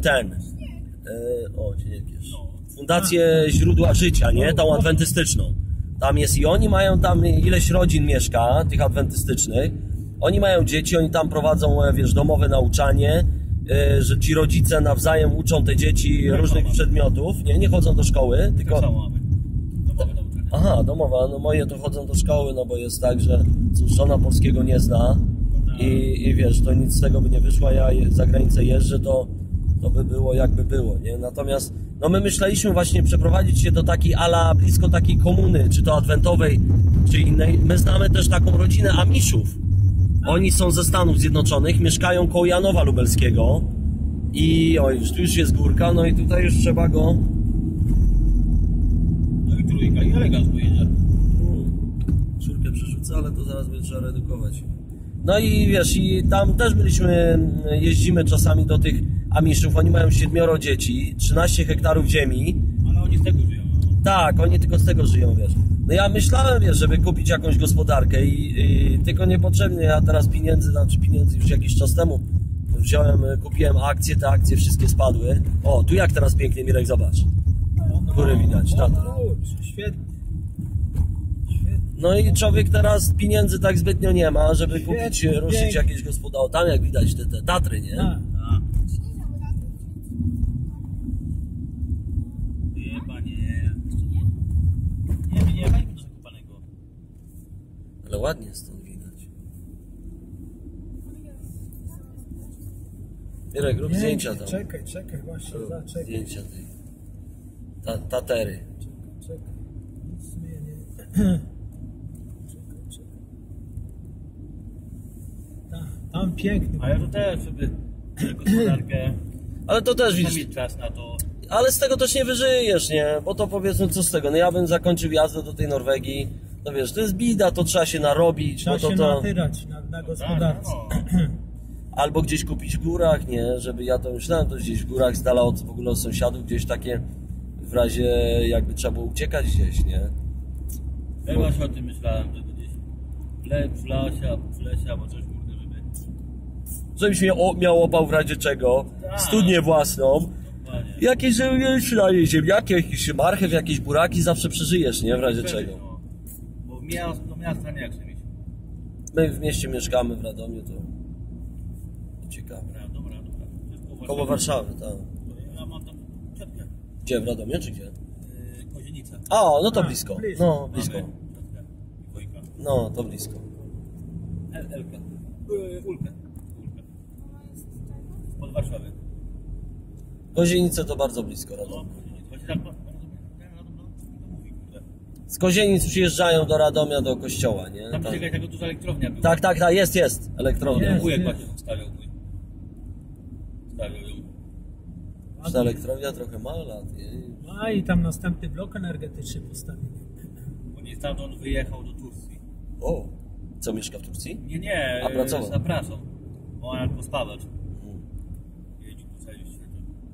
śnieg jest. Fundację Źródła Życia, nie? Tą adwentystyczną. Tam jest i oni mają tam ileś rodzin mieszka, tych adwentystycznych. Oni mają dzieci, oni tam prowadzą, wiesz, domowe nauczanie, że ci rodzice nawzajem uczą te dzieci różnych przedmiotów. Nie chodzą do szkoły, Tak tylko... samo mamy. Domowe nauczanie. Aha, domowa, no moje to chodzą do szkoły, no bo jest tak, że cóż, żona polskiego nie zna i wiesz, to nic z tego by nie wyszło, ja za granicę jeżdżę, to by było jakby było, nie? Natomiast, no my myśleliśmy właśnie przeprowadzić się do takiej blisko takiej komuny, czy to adwentowej, czy innej. My znamy też taką rodzinę Amiszów. Oni są ze Stanów Zjednoczonych, mieszkają koło Janowa Lubelskiego i tu już jest górka, no i tutaj już trzeba go... No i trójka i elegancko jedzie. Czwórkę przerzucę, ale to zaraz będzie trzeba redukować. No i wiesz, i tam też jeździmy czasami do tych Amiszów, oni mają 7 dzieci, 13 hektarów ziemi. Ale oni z tego żyją. Tak, oni tylko z tego żyją, wiesz. No ja myślałem, wiesz, żeby kupić jakąś gospodarkę i tylko niepotrzebnie, ja teraz pieniędzy już jakiś czas temu kupiłem akcje, te akcje wszystkie spadły. O, tu jak teraz pięknie, Mirek, zobacz. Góry widać, tak. Świetnie. No i człowiek teraz pieniędzy tak zbytnio nie ma, żeby kupić, Świetnie, ruszyć pięknie. jakieś gospodarstwo. Tam jak widać te Tatry, nie? Tak. Chyba nie. Nie weźmy do zakopanego. Ale ładnie stąd widać. Mirek, rób zdjęcia tam. Czekaj, właśnie, Rób zaczekaj. zdjęcia tej Tatery. Czekaj. Nic mnie nie... Czekaj. Tam piękny. A ja to też sobie gospodarkę. Ale to też Chcę widzisz, mieć czas na to. ale z tego też nie wyżyjesz, nie? Bo to powiedzmy, co z tego? No ja bym zakończył jazdę do tej Norwegii. No wiesz, to jest bida, to trzeba się narobić. Trzeba No się to... natyrać na gospodarce. Tak, no. Albo gdzieś kupić w górach, nie? Żeby ja to myślałem, to gdzieś w górach, z dala w ogóle od sąsiadów, gdzieś takie w razie jakby trzeba było uciekać gdzieś, nie? Ja właśnie o tym myślałem, żeby gdzieś w lesie albo coś kurde, żeby... Żebyś miał opał w razie czego, Tak. studnię własną, Dokładnie. jakieś ziemniaki, jakieś marchew, jakieś buraki, zawsze przeżyjesz, nie? W razie czego. No. Bo do miasta nie chcę mieć. My w mieście mieszkamy w Radomiu, to ciekawe. Dobra. Koło Warszawy, tak. Ja mam tam ciotkę. Gdzie, w Radomiu, czy gdzie? Kozienica. A, no to blisko. blisko. No, blisko. Mamy ciotkę i wujka. No, to blisko. Elkę. Ulkę. Pod Warszawy. Kozienice to bardzo blisko No, Radomiu. właśnie tak, no mówi, kurde. Z Kozienic przyjeżdżają do Radomia, do kościoła, nie? Tam Tak. jakaś taka duża elektrownia była. Tak, jest, elektrownia. Jest. Wujek właśnie stawiał mój. Stawiał ją. Ta elektrownia trochę ma lat, nie? A i tam następny blok energetyczny postawili. Bo nie stamtąd wyjechał do Turcji. O, co, mieszka w Turcji? Nie, A pracował? za pracą. Bo on jak pospawacz. Jeździł po całym świecie.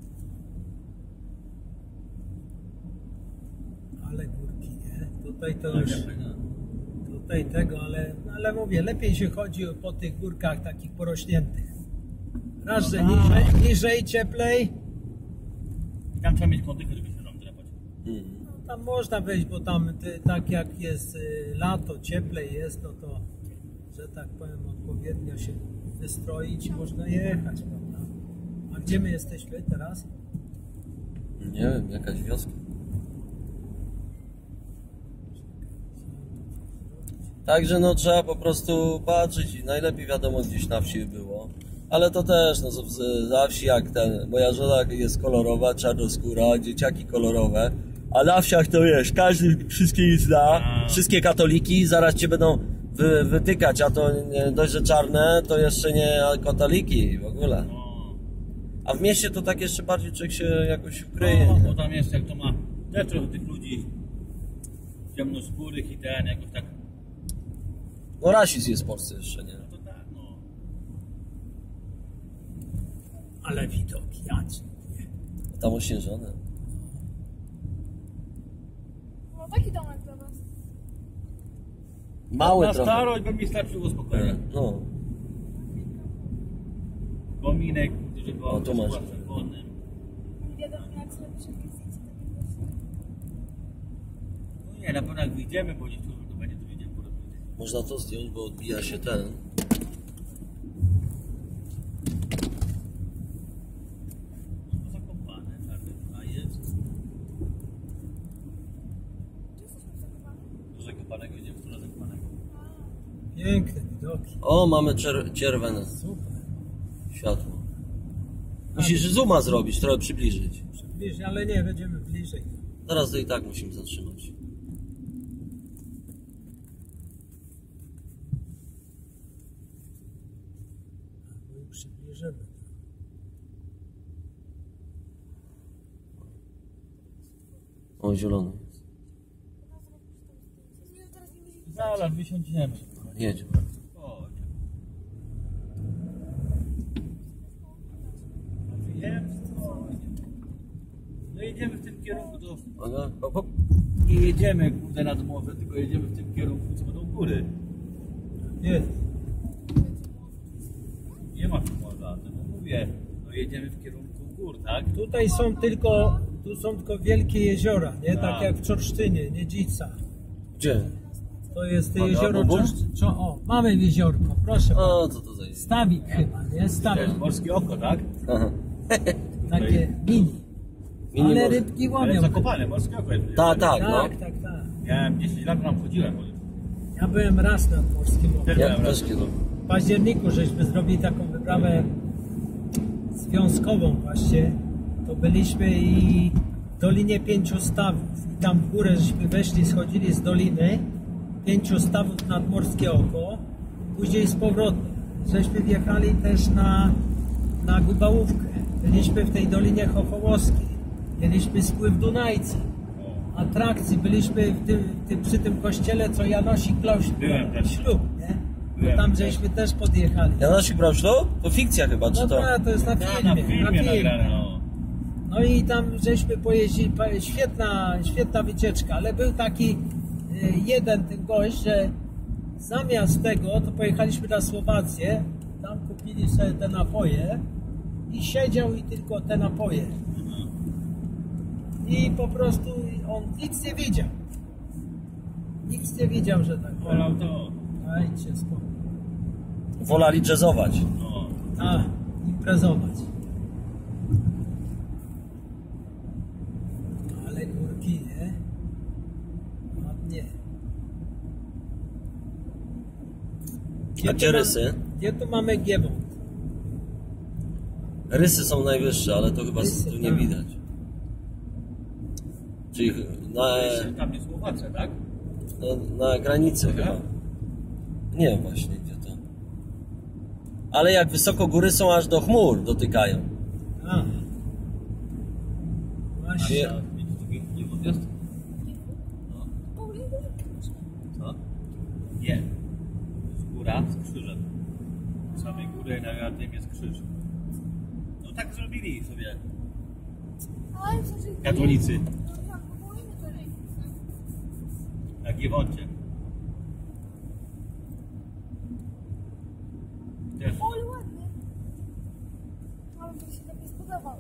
Ale górki, nie? Tutaj to już... Tutaj tego, ale mówię, lepiej się chodzi po tych górkach takich porośniętych. Raz, że niżej, cieplej. I tam trzeba mieć kondykę, żeby się tam drapać. No, tam można wejść, bo tam tak jak jest lato, cieplej jest, no to, że tak powiem, odpowiednio się wystroić i można jechać, prawda? A gdzie my jesteśmy teraz? Nie wiem, jakaś wioska. Także no trzeba po prostu patrzeć i najlepiej wiadomo gdzieś na wsi było. Ale to też, no za wsi jak moja żona jest kolorowa, czarnoskóra, dzieciaki kolorowe. A na wsiach to wiesz, każdy wszystkich zna, wszystkie katoliki zaraz cię będą wytykać, a to nie dość, że czarne, to jeszcze nie katoliki w ogóle. A w mieście to tak jeszcze bardziej człowiek się jakoś ukryje. No, nie? bo tam jest, jak to ma też trochę tych ludzi ciemnoskórych i jakoś tak. No rasizm jest w Polsce jeszcze, nie? No to tak, no. Ale widoki, ja dziękuję. Tam ośnieżone. No taki domek dla was. Mały Na trochę. starość by mi starczyło spokojnie. No. Kominek, żeby O, tu masz. Nie wiadomo jak zrobisz jakieś zdjęcie takie właśnie. No nie, na pewno jak wyjdziemy, bo gdzieś tu to będzie, to wyjdziemy po prostu. Można to zdjąć, bo odbija się ten. No zakopane, czarny, a jest. Czy jesteśmy zakopane? Piękne widoki. O, mamy czerwone Super. światło. Musisz zooma zrobić, trochę przybliżyć. Przybliż, ale nie, będziemy bliżej. Teraz to i tak musimy zatrzymać. No i przybliżymy. O, zielony jest. Nie, teraz nie będzie. Zaraz wysiądziemy. Jedź. Chodź. Wiem, no jedziemy w tym kierunku, to Uwaga, hop, hop. nie jedziemy kurde nad morze, tylko jedziemy w tym kierunku, co będą góry. Nie. Nie ma tu morza, tylko mówię, no jedziemy w kierunku gór, tak? Tutaj są tylko, tu są tylko wielkie jeziora, nie? Tak Tak. jak w Czorsztynie, Niedzica. Gdzie? To jest Uwaga, jezioro Bogu? O, mamy jeziorko, proszę. O, co to za jest? Stawik chyba, nie? To Stawik. jest morskie oko, tak? Aha. Takie mini. Mini Ale morze. rybki Ale łowią. Zakopane, morskie oko jest. Tak, tak, no. Tak, tak, tak. Miałem 10 lat, tam chodziłem. Ja byłem raz nad Morskim Okiem. Ja też kiedyś. W październiku żeśmy zrobili taką wyprawę związkową właśnie. To byliśmy i w Dolinie 5 Stawów. I tam w górę żeśmy weszli, schodzili z Doliny 5 Stawów nad Morskie Oko. Później z powrotem. Żeśmy wjechali też na Gubałówkę. Byliśmy w tej Dolinie Chochołowskiej. Mieliśmy spływ Dunajca. Atrakcji. Byliśmy przy tym kościele, co Janosik Klaus Byłem też. ślub, nie? Byłem Tam też. żeśmy też podjechali. Janosik brał ślub? To fikcja chyba, czy No to? tak, to jest na Na filmie. filmie nagrane, no. No i tam żeśmy pojeździli, świetna wycieczka, ale był taki jeden ten gość, że zamiast tego to pojechaliśmy na Słowację, tam kupili sobie te napoje i siedział i tylko te napoje. I po prostu on nic nie wiedział. Nikt nie wiedział, że tak Wolał to. Dajcie spokój. Wolali jazzować. No. A, imprezować. Ale górki, nie? Ładnie. A gdzie rysy? Gdzie tu mamy Giewont? Rysy są najwyższe, ale to chyba Rysy, tu nie tak. widać. Czyli Tam jest Słowacja, tak? na granicy Aha. chyba. Nie wiem właśnie gdzie to. Ale jak wysoko góry są, aż do chmur dotykają. A. Właśnie. Nie. Nie podjazd? Co? Nie. To jest góra z krzyżem. Z samej góry na tym jest krzyż. No tak zrobili sobie Ale w sensie... katolicy No jak, bo boimy to nie. na Giewoncie. Też. O, ale ładnie. Ale to się tak nie spodobał.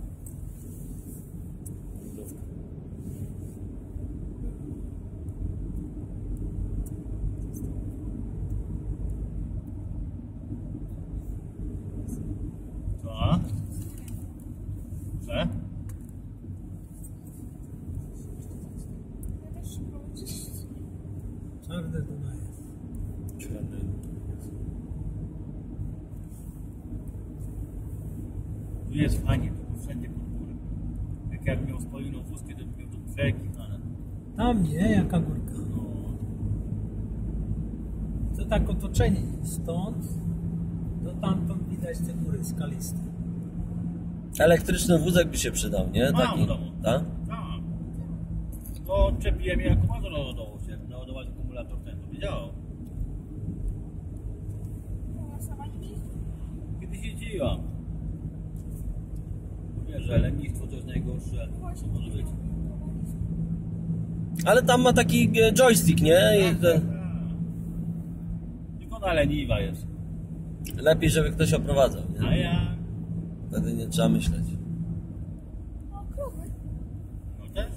Co? Że? Ja też się powiem, Czarne Dunaje. Tu jest fajnie, tu wszędzie pod górę. Jak ja bym miał spojną wózkę, to bym miał tu brzegi, ale... Tam nie, jaka górka. No, To tak otoczenie stąd do tamtąd widać te góry skaliste. Elektryczny wózek by się przydał, nie? Mam w domu. Tak? tak. To czepiłem je akumulator naładować akumulator ten, to wiedział. ja sama nie wiem. Kiedyś jeździłam. Mówię, że lenistwo to jest najgorsze, co może być. Ale tam ma taki joystick, nie? I ten... Tylko ona leniwa jest. Lepiej, żeby ktoś oprowadzał, A nie? ja... Wtedy nie trzeba myśleć. O, krowy. No też?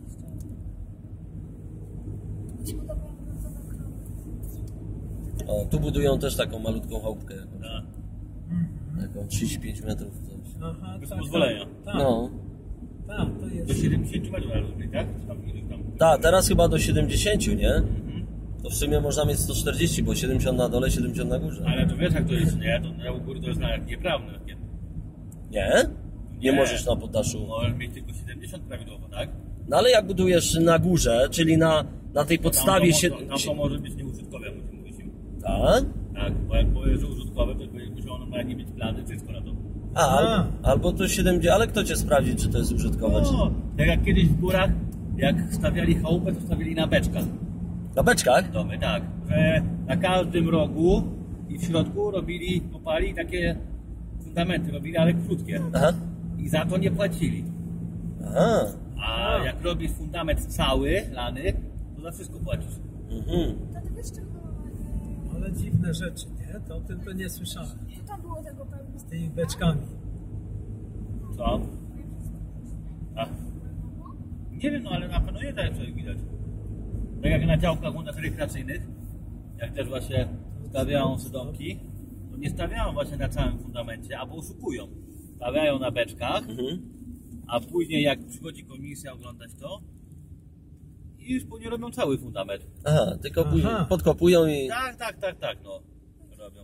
Mi się podobają brązowe krowy. O, tu budują też taką malutką chałupkę jakąś. Tak. Taką 35 metrów coś. Aha, Bez tak, pozwolenia. Tak, No. tak, to Do jest. 70 metrów rozumiem, tak? Czy tam ileś tam? Tak, teraz chyba do 70, nie? To w sumie można mieć 140, bo 70 na dole, 70 na górze. Ale to wiesz jak to jest, nie? To u góry to jest nawet nieprawne. Nie? Nie możesz na poddaszu. Możesz mieć tylko 70 prawidłowo, tak? No ale jak budujesz na górze, czyli na tej podstawie się... Tam to może być nieużytkowe, mówisz im. Tak? Tak, bo jak powiesz, że użytkowe, to musiał normalnie mieć plany, wszystko na to. Albo to 70, ale kto cię sprawdzi, czy to jest użytkowe, czy... No, tak jak kiedyś w górach, jak stawiali chałupę, to stawiali na beczkach. Na beczkach? Domy, tak. Że na każdym rogu i w środku kopali takie fundamenty, robili, ale krótkie. Aha. I za to nie płacili. Aha. A jak robisz fundament cały, lany, to za wszystko płacisz. Mhm. Wtedy wiesz czego... Ale dziwne rzeczy, nie? To o tym to nie słyszałem. To tam było tego pełno. Z tymi beczkami. Co? A. Nie wiem, no ale na pewno jest tak, jak widać. Tak jak na działkach u nas rekreacyjnych, jak też właśnie stawiają domki, to nie stawiają właśnie na całym fundamencie, albo oszukują. Stawiają na beczkach, a później jak przychodzi komisja oglądać to, i już później robią cały fundament. Aha, tylko później podkopują i... Tak, no. Robią.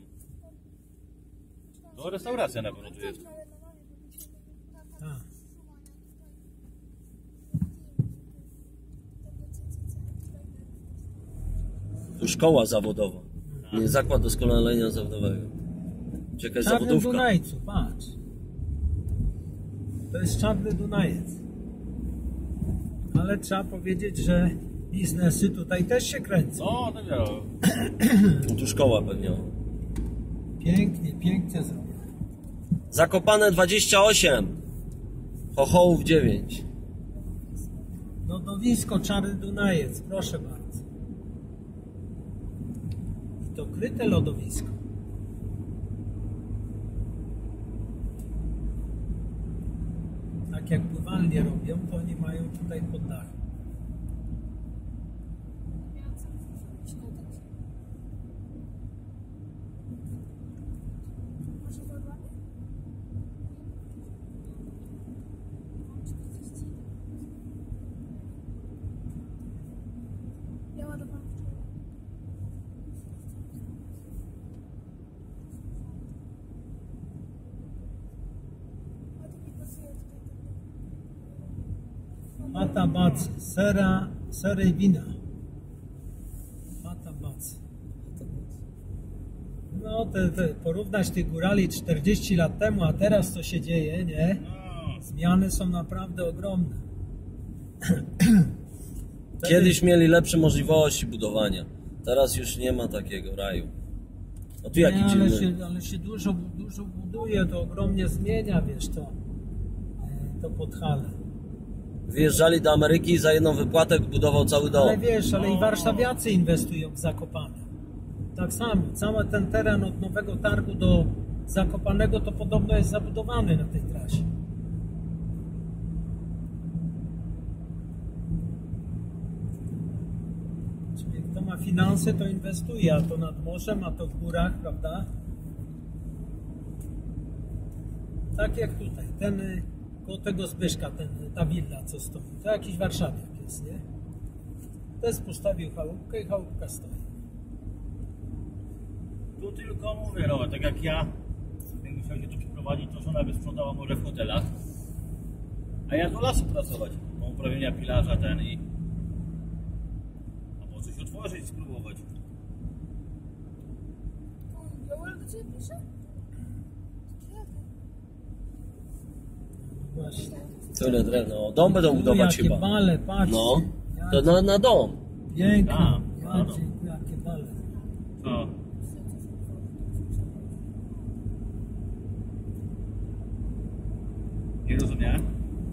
To restauracja na pewno tu jest. Tak. Tu szkoła zawodowa. Nie, zakład doskonalenia zawodowego. Jakaś Czarny zawodówka. Dunajcu, patrz. To jest Czarny Dunajec. Ale trzeba powiedzieć, że biznesy tutaj też się kręcą. No, to wiadomo. Tu szkoła pewnie. Pięknie, pięknie zrobione. Zakopane 28. Chochołów 9. Lodowisko Czarny Dunajec, proszę bardzo. I to kryte lodowisko. Tak jak pływalnie robią, to oni mają tutaj pod dachem. Może wodławy? Ja ładowałam wczoraj. A to mi pasuje tutaj. Mata Bacy, sery i wina. Mata Bacy. No, porównać tych górali 40 lat temu, a teraz co się dzieje, nie? Zmiany są naprawdę ogromne. Kiedyś mieli lepsze możliwości budowania. Teraz już nie ma takiego raju. No tu jaki dziwny. Ale się dużo buduje, to ogromnie zmienia, wiesz, to Podhale. Wyjeżdżali do Ameryki i za jedną wypłatę budował cały dom. Ale wiesz, ale i warszawiacy inwestują w Zakopane. Tak samo, cały ten teren od Nowego Targu do Zakopanego to podobno jest zabudowany na tej trasie. Czyli kto ma finanse, to inwestuje, a to nad morzem, a to w górach, prawda? Tak jak tutaj, koło tego Zbyszka, ta willa, co stoi, to jakiś warszawiak jest, nie? Też postawił chałupkę i chałupka stoi. Tu tylko mówię, no, tak jak ja, jak musiał się tu przeprowadzić, to żona by sprzątała może w hotelach, a ja do lasu pracować, do uprawienia pilarza albo coś otworzyć, spróbować. Joel do ciebie pisze? Właśnie. Tyle drewno. Dom będą budować jakie chyba. bale, patrz. No, to na dom. Piękne. Tak, Patrzcie, jakie bale. Co? Nie rozumiałem?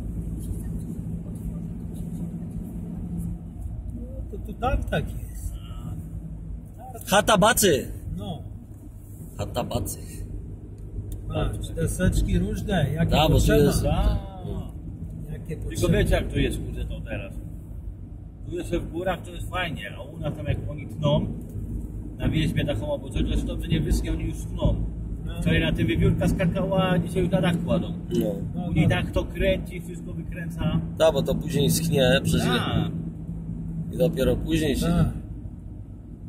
To tartak jest. Chata Bacy. No, Chata Bacy. patrz, deseczki różne, jakie Da, bo tu potrzeba. jest- Jakie Tylko potrzeba. wiecie jak to jest, kurde, to teraz. Tu jeszcze w górach to jest fajnie, a u nas tam jak oni tną, na wieźbie taką albo coś, to jest dobrze nie wyschnie, oni już tną. Wczoraj na tym wiewiórka skakała, a dzisiaj już na dach kładą. No. U nich tak to kręci, wszystko wykręca. Da, bo to później schnie przez ile... A, I dopiero później się... Tak.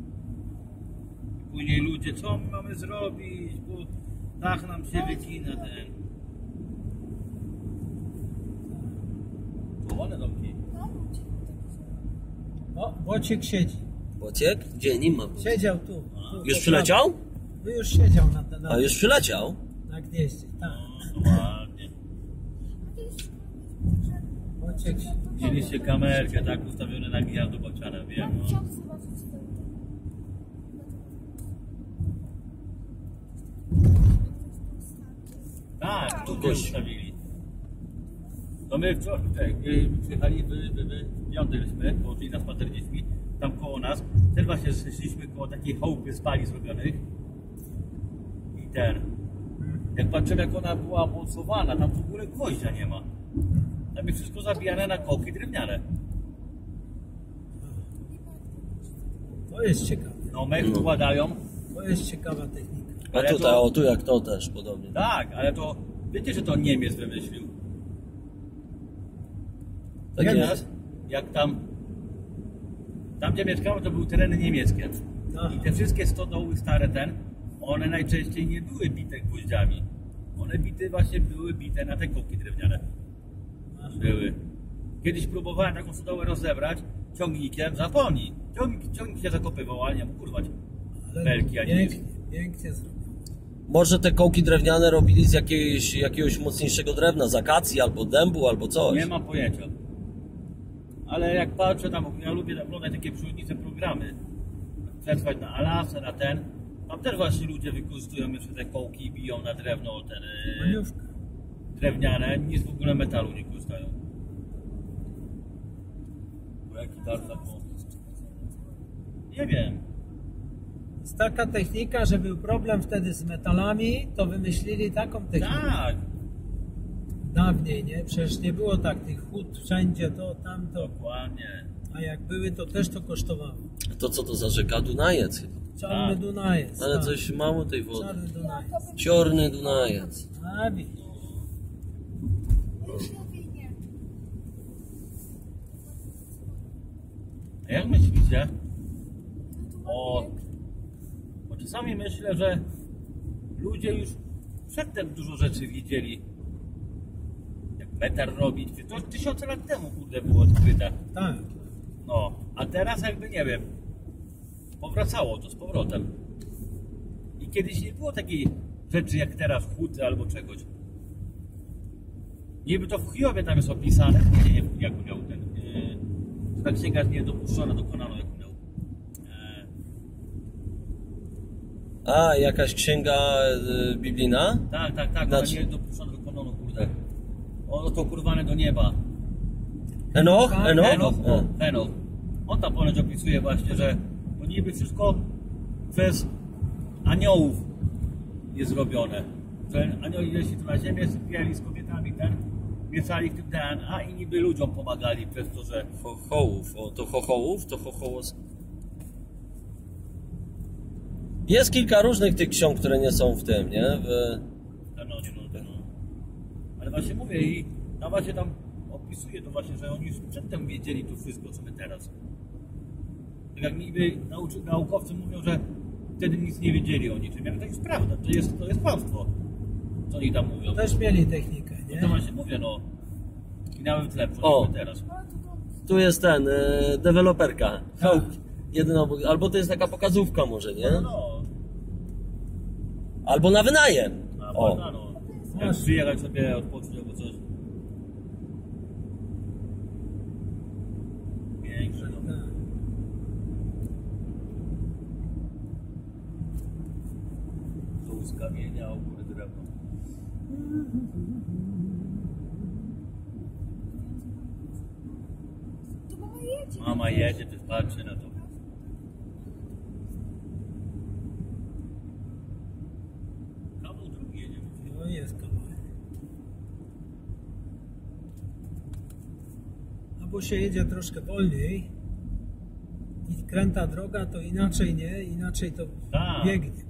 później ludzie, co my mamy zrobić, bo dach nam się wycina ten. To ładne domki. O, Bociek siedzi. Bociek? Gdzie? Nie ma. Siedział tu. Już przyleciał? No już siedział na A już przyleciał? na gnieździe, tak. No to ładnie. Bociek Widzieliście kamerkę, tak, ustawione na gniazdo bociana, wiem. No. Chciałam zobaczyć ten. Tak, tu ustawili. To my wczoraj przyjechali, piąteliśmy, poszli na spacer z dziećmi, tam koło nas, też właśnie szliśmy koło takiej chałupy z pali zrobionych i jak patrzymy jak ona była mocowana, tam w ogóle gwoździa nie ma. Tam jest wszystko zabijane na kołki drewniane. To jest ciekawe. No mech układają, To jest ciekawa technika. A Ale tutaj, to- o tu jak to też podobnie. tak, ale to, wiecie, że to Niemiec wymyślił. Tak Niemiec? jest. Jak tam gdzie mieszkałem, to były tereny niemieckie. Aha. I te wszystkie stodoły stare one najczęściej nie były bite gwoździami. One były bite na te kołki drewniane. Były. Kiedyś próbowałem taką stodołę rozebrać ciągnikiem, zapomnij. Ciągnik się zakopywał, ale nie mógł urwać Ale belki, ani nic. pięknie zrobione. Może te kołki drewniane robili z jakiegoś mocniejszego drewna, z akacji albo dębu, albo coś. Nie mam pojęcia. Ale jak patrzę tam, ja lubię oglądać takie przyrodnicze programy. Przetrwać na Alasce, na tam też właśnie ludzie wykorzystują jeszcze te kołki i biją na drewno Maniówka. drewniane, nic w ogóle metalu nie korzystają. Bo jaki bardzo nie wiem. Jest taka technika, że był problem wtedy z metalami, to wymyślili taką technikę. Tak, Dawniej, nie? Przecież nie było tak tych hut wszędzie, to, tamto. dokładnie. A jak były, to też to kosztowało. To co to za rzeka? Dunajec chyba. Czarny Tak. Dunajec. Ale tak. coś mało tej wody. Czarny Dunajec. Ciorny Dunajec. A widzisz. Nie. A jak myślicie? Bo czasami myślę, że ludzie już przedtem dużo rzeczy wiedzieli. Jak metal robić, to 1000 lat temu kurde było odkryte. Tak. No, a teraz jakby nie wiem, powracało to z powrotem. I kiedyś nie było takiej rzeczy jak teraz huty albo czegoś. Niby to w Hiowie tam jest opisane, nie, jak miał ten, ta księga jest niedopuszczona, dokonano jak miał. A, jakaś księga biblijna? Tak, ona Znaczy- nie dopuszczona dokonano, kurde. Ono to kurwane do nieba. Enoch? Henoch, O. Henoch. On tam ponoć opisuje właśnie, że to niby wszystko przez aniołów jest zrobione. Że aniołowie jeśli tu na ziemię, sypiali z kobietami mieszali w tym DNA i niby ludziom pomagali przez to, że Chochołów. O, to chochołów? To chochołos. Jest kilka różnych tych ksiąg, które nie są w tym, nie? kanonie, ale właśnie mówię i no właśnie tam opisuje to właśnie, że oni już przedtem wiedzieli to wszystko, co my teraz. Tak jak niby naukowcy mówią, że wtedy nic nie wiedzieli o niczym. Jak to jest prawda, to jest kłamstwo, co oni tam mówią. Też mieli technikę, No nie? to właśnie mówię, no. I nawet lepsze O. niż my teraz. Tu jest ten, deweloperka. Jeden obok, albo to jest taka pokazówka może, nie? No, Albo na wynajem. a O. można, no. Jak przyjechać sobie odpocząć albo coś. Piękne, no. Tak. Tu z kamienia, a u góry drewno. To mama jedzie. Mama jedzie, ty patrzy na to. Kawał drugi jedzie. No jest kawałek. Albo się jedzie troszkę wolniej i kręta droga, to inaczej nie, inaczej to Tak. biegnie.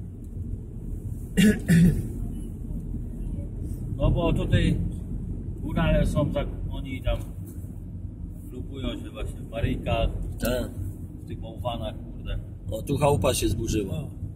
No bo tutaj górale są tak, oni tam lubują się właśnie w Maryjkach, Tak. w tych bałwanach, kurde. O, tu chałupa się zburzyła. O,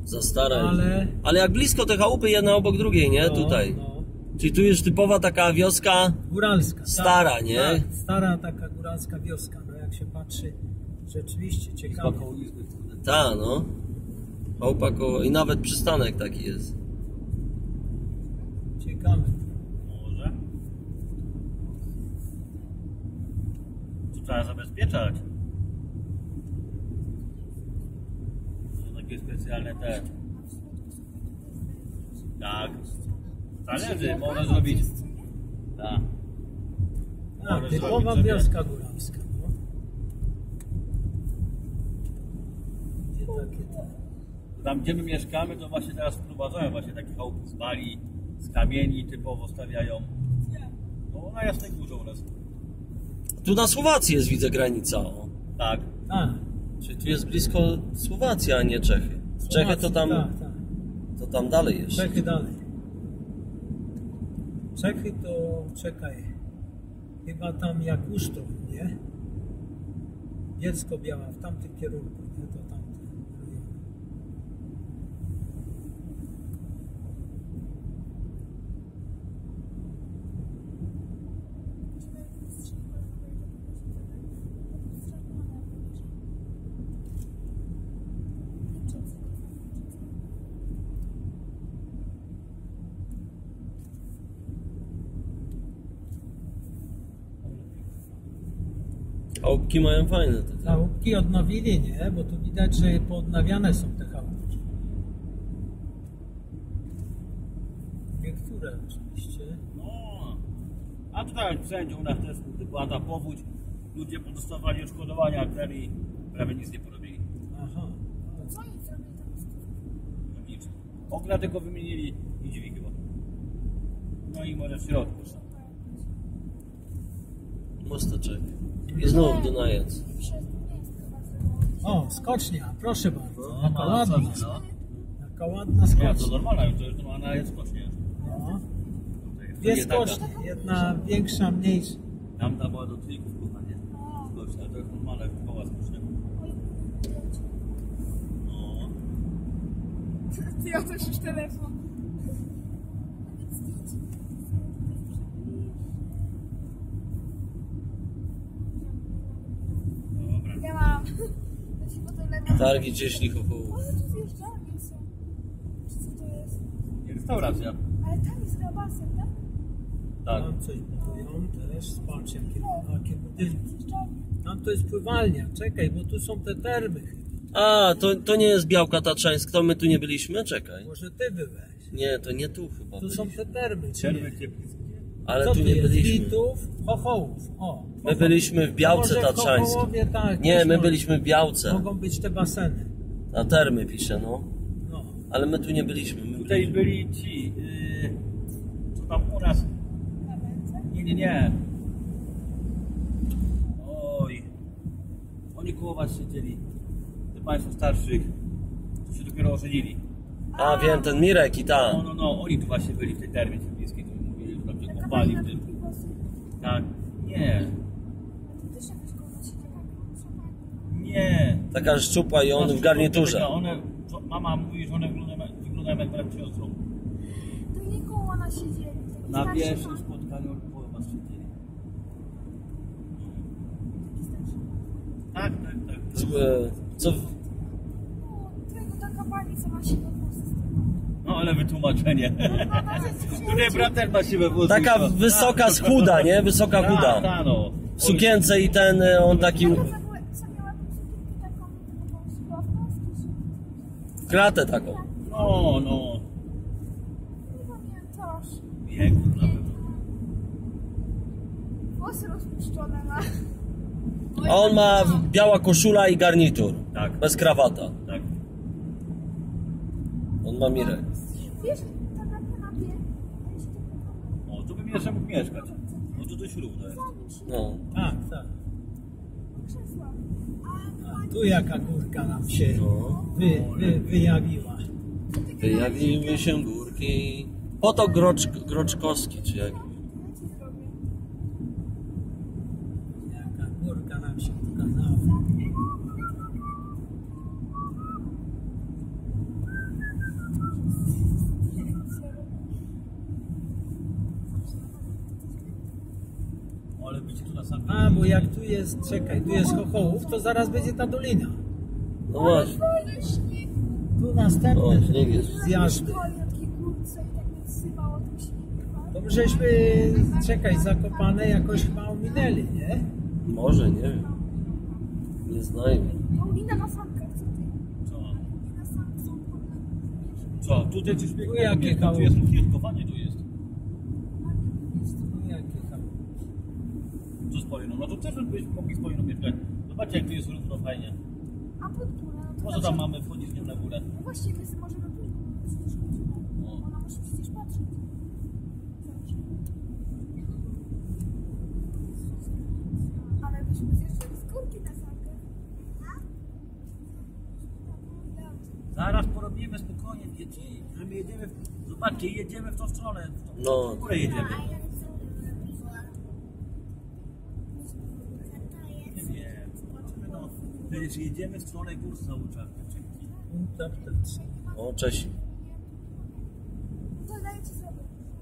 Za stara. Ale... Ale jak blisko te chałupy jedna obok drugiej, nie? No, Tutaj. no. Czyli tu już typowa taka wioska Góralska. stara, tak, nie? Tak, stara taka góralska wioska. No jak się patrzy, rzeczywiście ciekawe. Ta, no. Chałupa koło... I nawet przystanek taki jest. Ciekawe. Może. Tu trzeba zabezpieczać. To takie specjalne te. Tak. Zależy, można zrobić. Tak. A, Może typowa zrobić sobie- wioska góralska. No. Gdzie takie te... Tam gdzie my mieszkamy, to właśnie teraz wprowadzają właśnie takie chałupy z bali, z kamieni typowo stawiają. No na Jasnej Górze u nas. Tu na Słowacji jest, widzę, granica. O. Tak. A, Czyli tu jest blisko Słowacja, a nie Czechy. Czechy to tam, Tak, tak. to tam dalej jeszcze. Czechy dalej. Czechy to, czekaj, chyba tam jak Uszczów, nie? Bielsko-Biała, w tamtym kierunku, nie? To tamte rejony. Chałupki mają fajne tutaj. Chałupki odnowili, nie? Bo tu widać, że poodnawiane są te chałupki. Niektóre oczywiście. No. A tutaj wszędzie u nas też gdy była ta powódź, ludzie podostawali odszkodowania ten i prawie nic nie porobili. Aha. Co oni zrobili tam? No nic. Okna tylko wymienili i drzwi chyba. No i może w środku. Mosteczek. I znów Dunajec. Przez nie jest chyba zrobione. O, skocznia, proszę bardzo. No, Jaka no, ładna. no. Jaka ładna Nie, to skocznia. normalna, to jest normalna jest skocznie. No. Tutaj jest Dwie nie taka. skocznie, jedna większa, mniejsza. Tamta była do trików, kochanie. Skocznia, ale to jest normalna koła skocznia. No. Ty ja też już telefon. Dobra. Ja mam. Ja ci potem lepiej. Targi Cieśnichowo. Ale tu zjeżdżalnie są. Czy co to jest? I restauracja. Ale tam jest chyba basen, tak? Tak. Tam coś budują też, patrz jakie budynki. Zjeżdżalnie. Tam to jest pływalnia, czekaj, bo tu są te termy chyba. A, to nie jest Białka Tatrzańsk, to my tu nie byliśmy? Czekaj. Może ty byłeś. Nie, to nie tu chyba Tu są byliśmy. te termy, czy Czerwy nie? cieplickie. Ale Co tu nie jest? byliśmy. Witów, Chochołów. O, My byliśmy w Białce Może w Tatrzańskiej. Chochołowie, tak, Nie, też my może. byliśmy w Białce. Mogą być te baseny. Na termy pisze, no. No. Ale my tu nie byliśmy. My Tutaj byli ci, co tam u nas. Nie. Oj. Oni koło was siedzieli. Te państwo starszych, co się dopiero ożenili. A, wiem, ten Mirek i ta. No, oni tu właśnie byli w tej termie cieplickiej, tu mówili, że tam się Taka kąpali fajna w tym. krótki włosy. Tak. Nie. Tu też jakaś koła siedziała. Nie. Taka szczupła i on w garniturze. Mama mówi, że one wyglądają jak brat siostrą. To nie koło nas siedzieli. Taki Na starszy pierwszym pan. spotkaniu koło was siedzieli. Taki starszy Tak. pan. Co? O, twojego taka pani, co ma siwe włosy. No ale wytłumaczenie. Tutaj brat też ma siwe włosy. Taka To- wysoka chuda, nie? Wysoka Tak, chuda. tak, no. W sukience i ten, on taki Taka co miała sukienkę taką, taką szybowką. w kratę taką. No. Nie pamiętasz. Jęku na pewno. Włosy rozpuszczone ma. A on ma biała koszula i garnitur. Tak. Bez krawata. Tak. On ma Mirek. Wiesz, tam na kanapie, ja się tak O, tu bym jeszcze mógł mieszkać. No to dość równo jest. zanim się No. Tak, tak. krzesła. A tu jaka górka nam się No. wyjawiła. Wyjawiły się górki. Potok Groczkowski, czy jak? Ja ci zrobię. Jaka górka nam się pokazała. Ale będzie tu na sam A, bo jak tu jest, czekaj, tu jest Chochołów, to zaraz będzie ta dolina. No właśnie. Fajny śnieg. Tu O, następne śnieg jest. zjazdy. Na takiej górce i tak mnie zsypało tym śniegiem. To my żeśmy, czekaj, Zakopane jakoś chyba ominęli, nie? Może, nie wiem. Nie znajmy. Paulina na sankach, co ty? Co? Nie na sankach są Co? Tutaj coś Tu pięknego jakie mieszka, tu chałupy. jest lotnisko, fajnie tu jest. Jakie tam. Co z Poliną? No to też byśmy mogli z Poliną mieszkać. Zobaczcie jak tu jest równo, fajnie. A pod górę, no to Po co tam mamy wchodzić z nią na górę? No właśnie, my sobie możemy pójść, bo przecież chodzimy. No. Ona musi przecież patrzeć. Ale byśmy zjeżdżali z górki na sankę. Zaraz porobimy spokojnie, wiecie, że my jedziemy, zobaczcie, jedziemy w tą stronę, w tą No. górę jedziemy. Nie wiem, zobaczymy, no, przecież jedziemy w stronę gór cały czas. O, cześć. To daję ci zrobię.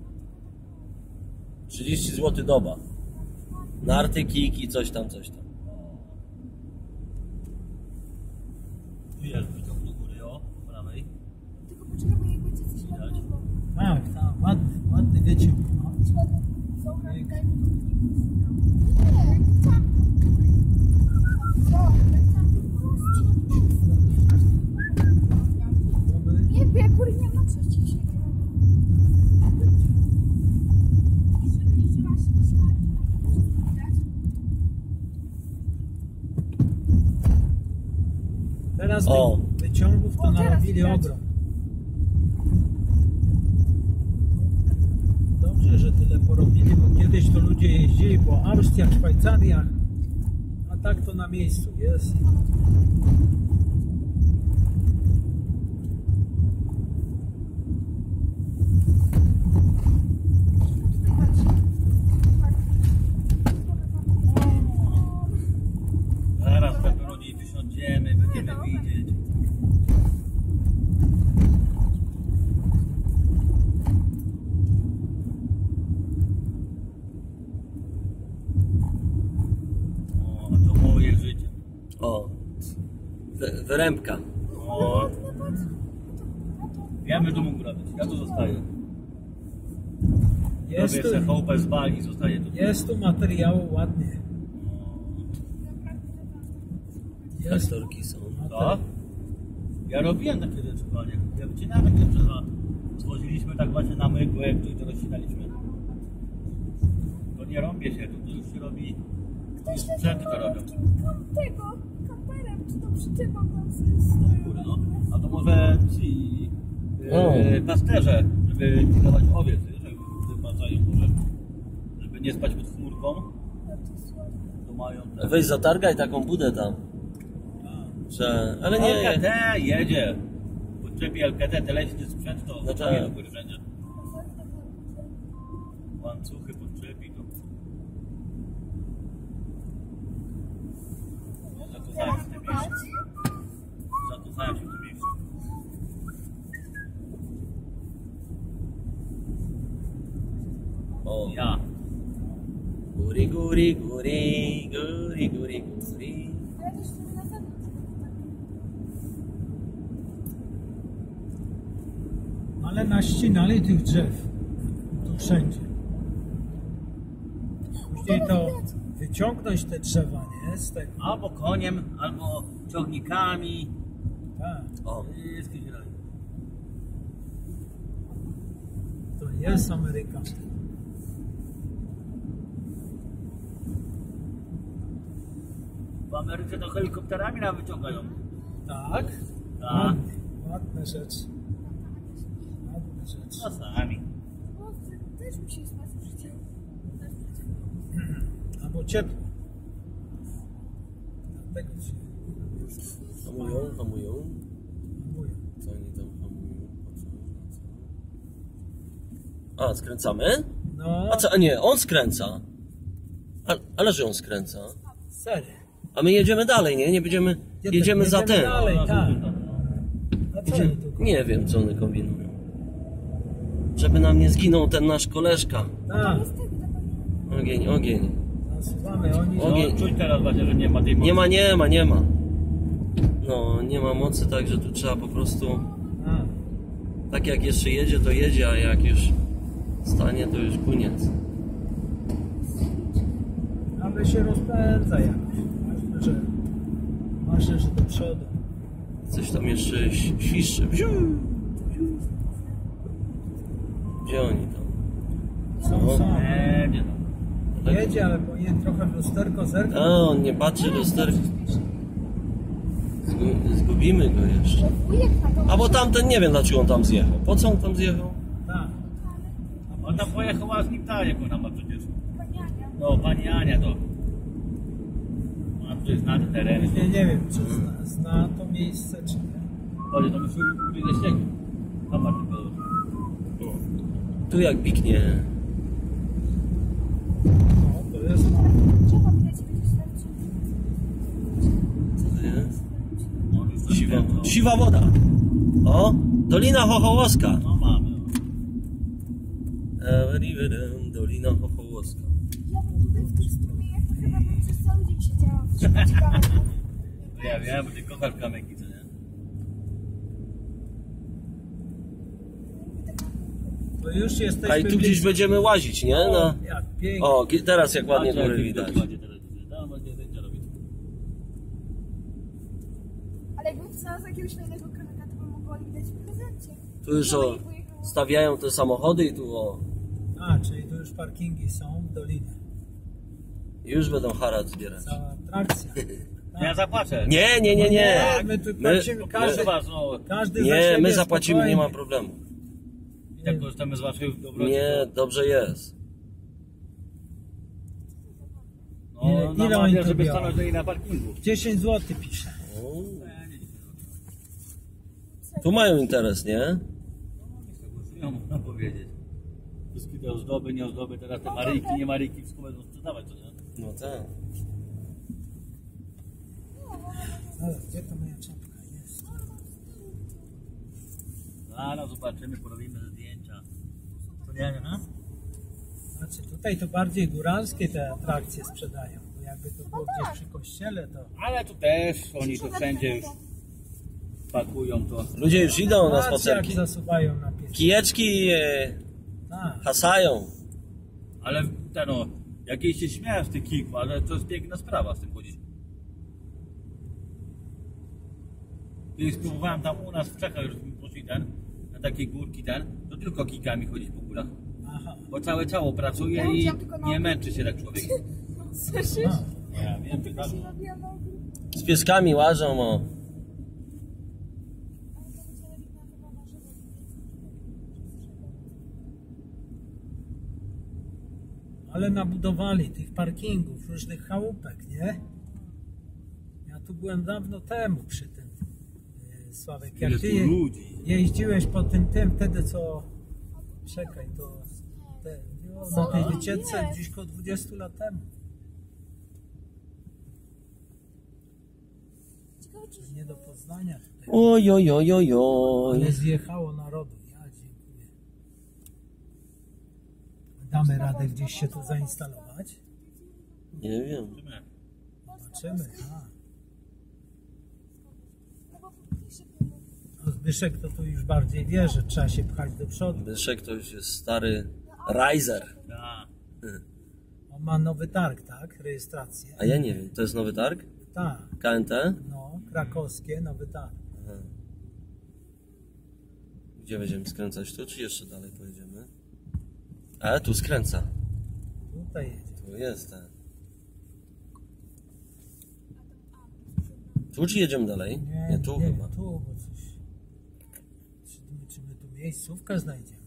30 zł doba. Narty, kijki, coś tam, coś tam. Tu jest wyciąg do góry, o, po prawej. Tylko poczekaj, bo jak będzie coś ładnego. Tak, tak, ładny wiecie. No. Dobra, daj mi to. Nie, tam. Co? Nie, bo ja góry nie ma przecież się. Teraz O. wyciągów to O, teraz narobili widać. ogrom. Dobrze, że tyle porobili, bo kiedyś to ludzie jeździli po Austriach, Szwajcariach, a tak to na miejscu jest. Zaraz pewno gdzieś wysiądziemy, będziemy widzieć. O, to moje życie. O. Wyrębka. O, wiemy, że mógł robić. Ja tu zostaję. Jest Robię tu, sobie chałupę z bali, zostaję tu. jest tu materiału ładnie. Jest. Traktorki są. Co? Ja robiłem takie rzeczy, panie. Ja wycinałem takie drzewa. Zwoziliśmy tak właśnie na mygłę, jak tu i to rozcinaliśmy. To nie rąbie się, to już się robi. Ktoś Sprzęty to robią. tego kamperem, czy to przyczepą tam z Kurde, no. A to może ci O. pasterze, żeby pilnować owiec, żeby wypłacają może, żeby nie spać pod chmurką, to mają te... Weź zatargaj taką budę tam. Że... Ale nie. LKT jedzie. Podczepi LKT, teleśny sprzęt, to No nie tak. do góry będzie. Łańcuchy podczepi, to... Zakochałem się w tym miejscu. Zakochałem się w tym miejscu. O. Ja. Góry, góry, góry, góry, góry, góry. Ale też sobie na pewno. Ale naścinali tych drzew. Tu wszędzie. Później to wyciągnąć te drzewa, nie? Z tego. Albo koniem, albo ciągnikami. Tak, O. Jest jakiś raj. to jest Ameryka. W Ameryce to helikopterami nam wyciągają. Tak? Tak. Ładnie, ładne rzeczy. Ładne rzeczy. Czasami. O, też mi się spać w życiu. Albo ciepło. Dlatego się Hamują, hamują. hamują. Co oni tam hamują? Po co? Na co? A, skręcamy? No, A co? A nie, on skręca. Ale że on skręca. serio. A my jedziemy dalej, nie? Nie będziemy. Jedziemy za ten. dalej, tak. A co oni tu? Nie wiem, co one kombinują. Żeby nam nie zginął ten nasz koleżka. Tak, Ogień, ogień. Nasuwamy, oni... Ogień. Czuć teraz właśnie, że nie ma tej mocy. Nie ma. No, nie ma mocy, także tu trzeba po prostu... A, Tak jak jeszcze jedzie, to jedzie, a jak już stanie, to już koniec. ale się rozpędza jakoś. Ważne, że do przodu. Coś tam jeszcze świszczy. Wziu. Gdzie oni tam? Są. Nie no. Jedzie, ale powinien trochę w lusterko zerknąć. A, on nie patrzy do lusterka. Zgubimy go jeszcze. Wujek na to. A bo tamten, nie wiem dlaczego on tam zjechał. Po co on tam zjechał? Tak. On tam pojechała z nim tak, jak ona ma przecież. Pani Ania. No, pani Ania to. Ona tutaj zna te tereny. Nie wiem, czy zna to miejsce, czy nie. Chodź, to my szli ze ściegu. Tam ma tylko... Tu jak piknie. No, to jest... Trzeba widać, będzie starczy. Co to jest? On już tam Siwa, ten, no. siwa woda. O, Dolina Chochołowska. No mamy. Dolina Chochołowska. Ja bym tutaj w tych strumieniach to chyba bym przez cały dzień siedziała. Ciekawe. No ja wiem, bo ty kochasz kamyki, co nie? To już jesteśmy... A i tu gdzieś będziemy łazić, nie? O, No. jak pięknie. O, teraz jak ładnie Patrz, góry jak widać. ładnie teraz widzę. Tam będzie zdjęcia robić. Ale jakbym znalazła jakiegoś fajnego kamyka, to bym mogła widać w prezencie. Tu już o, stawiają te samochody i tu o, A, czyli tu już parkingi są w Dolinie. już będą haracz zbierać. Cała atrakcja. Ja zapłacę. Nie. My tu My- płacimy, każdy, Proszę was, no. każdy za Nie, siebie my zapłacimy, nie ma spokojnie. problemu. I tak korzystamy z waszej dobroci. Nie, dobrze jest. No, Ile oni namawiam, to żeby biorą? stanąć tutaj na parkingu. 10 zł pisze. O. Tu mają interes, nie? Ja można powiedzieć. Wszystkie te ozdoby, nie ozdoby, teraz te maryjki, nie maryjki, wszystko będą sprzedawać, co nie? No tak. Ale gdzie to moja czapka jest? Zaraz zobaczymy, porobimy zdjęcia. To nie, nie? Znaczy tutaj to bardziej góralskie te atrakcje sprzedają. Bo jakby to było gdzieś przy kościele, to... Ale tu też, oni tu wszędzie już pakują to. Ludzie już idą na Patrz, jak spacerki. zasuwają na pies. Kijeczki Tak. hasają. Ale ten no, jakieś się śmiałem z tych kilku, ale to jest piękna sprawa z tym chodzić. Kiedyś spróbowałem tam u nas w Czechach, żeśmy poszli na takie górki to tylko kikami chodzić po górach. Aha. Bo całe ciało pracuje Ja i chodziłam tylko na nie ogród. męczy się tak człowiek. Słyszysz? Ja wiem, Tylko się nabiłam na ogród. Z pieskami łażą, o. Ale to będzie legitna chyba na żywo. Ale nabudowali tych parkingów, różnych chałupek, nie? Ja tu byłem dawno temu przy tym, Sławek. Jak Ile ty tu ludzi. jeździłeś po tym wtedy co... Czekaj, to... na tej wycieczce gdzieś koło 20 lat temu. Ciekawe, czy Nie do poznania tutaj. Oj. Ale zjechało narodu. Ja dziękuję. Damy radę gdzieś się tu zainstalować? Nie wiem. Zobaczymy. A. no bo faktycznie było. No Zbyszek to tu już bardziej wie, że trzeba się pchać do przodu. Byszek to już jest stary Riser. Tak. On ma nowy targ, tak? Rejestrację. A ja nie wiem, to jest nowy targ? Tak. KNT? No, krakowskie, nowy targ. Aha. Gdzie będziemy skręcać? Tu czy jeszcze dalej pojedziemy? A, tu skręca. Tutaj jedzie. Tu jest ten. Tu czy jedziemy dalej? Nie, tu nie, chyba. Tu, bo coś... Czy my tu miejscówkę znajdziemy?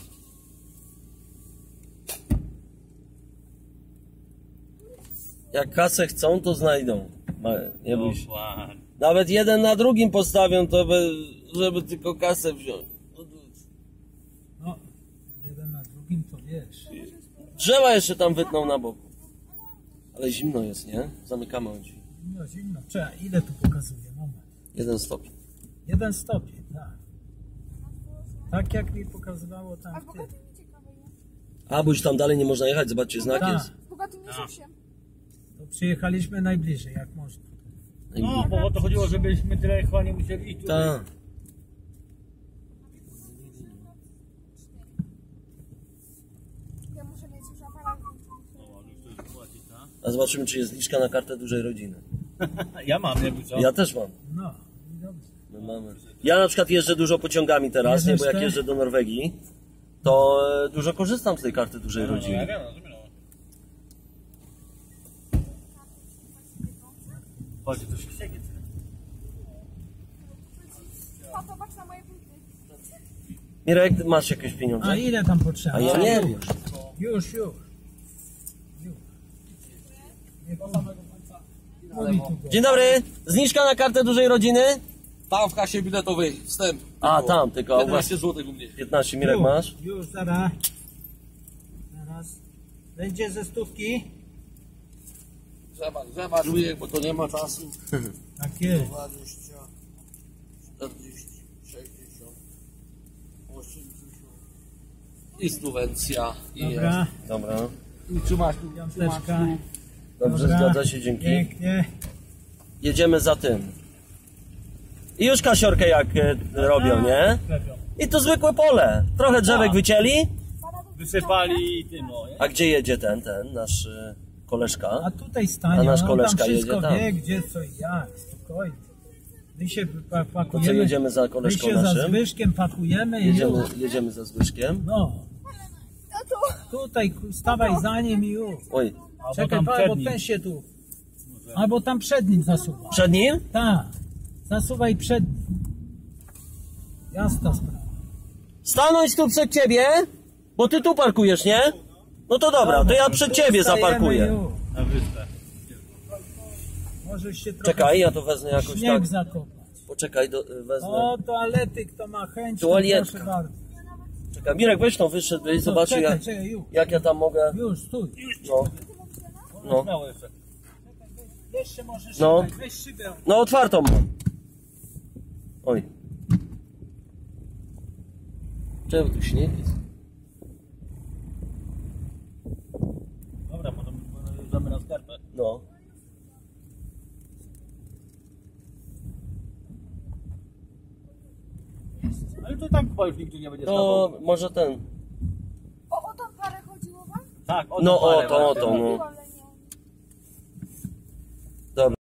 Jak kasę chcą, to znajdą. Nie bój się. Dokładnie. Nawet jeden na drugim postawią, to żeby tylko kasę wziąć. No, jeden na drugim to wiesz. Drzewa jeszcze tam wytną na boku. Ale zimno jest, nie? Zamykamy oczy. No zimno. Czekaj, ile tu pokazuje? Moment. 1 stopień. 1 stopień, tak. Tak jak mi pokazywało tam A w w tym. Bogatym nie ciekawe, nie? A, bo już tam dalej nie można jechać, zobaczcie, znak Tak. jest. W Bogatym jest 8. To przyjechaliśmy najbliżej, jak można. No, bo o to chodziło, żebyśmy tyle chyba nie musieli iść tutaj. Tak. Ja muszę mieć już aparat. A zobaczymy, czy jest zniżka na kartę dużej rodziny. Ja mam, nie co? Ja też mam. No, i dobrze. My mamy. Ja na przykład jeżdżę dużo pociągami teraz, nie, bo jak jeżdżę do Norwegii, to dużo korzystam z tej karty dużej Ja rodziny. wiem, rozumiem. Chodź, to się sięgnie. Tato, patrz na moje buty. Mirek, masz jakieś pieniądze? A ile tam potrzeba? A ja nie wiem. Już. Nie do samego końca. Mówi tu go. Dzień dobry, zniżka na kartę dużej rodziny? Tam w kasie biletowej wstęp. A, tam, tylko u was 15 zł u mnie. 15, Mirek masz? Już, zaraz. Będzie ze stówki? Trzeba żujek, bo to nie ma czasu. Tak jest. 20, 40, 60, 80 i subwencja. Dobra, Dobra. I trzymasz piąteczka. Dobrze, Dobra. zgadza się, dzięki. Pięknie. Jedziemy za tym. I już kasiorkę jak robią, nie? I to zwykłe pole. Trochę drzewek wycięli. Wysypali tym, no. Nie? A gdzie jedzie ten nasz koleżka? A tutaj stanie, A nasz on koleżka tam wszystko jedzie tam. wie, gdzie co i jak, spokojnie. My się To pakujemy, co, jedziemy za koleżką my się za naszym? Zbyszkiem pakujemy i Jedziemy za Zbyszkiem. no. Tutaj stawaj za nim i już. Oj, Czekaj, tam Paweł, przed bo nim. ten się tu. Albo tam przed nim zasuwa. przed nim? Tak. Zasuwaj przed nim. Jasna sprawa. Stanąć tu przed ciebie? Bo ty tu parkujesz, nie? No to dobra, to ja przed Tu ciebie stajemy zaparkuję. już. Na wyspę. Możesz się trochę Czekaj, ja to wezmę jakoś śnieg tak. zakopać. Poczekaj, wezmę. O, toalety, kto ma chęć, to Toaletka. proszę bardzo. Czekaj, Mirek, weź tą wyższedł i zobaczy Czekaj, już. jak ja tam mogę. Już, stój. No, no, Śmiało jeszcze. Jeszcze możesz No. weź szybę. no otwartą mam. Oj. Czemu tu śnieg jest? Dobra, potem jeżdżamy na skarpę. No. Ale to tak chyba już nigdzie nie będzie To stawał. może ten. O tą parę chodziło wam? Tak, No o parę to, właśnie. no. Byłam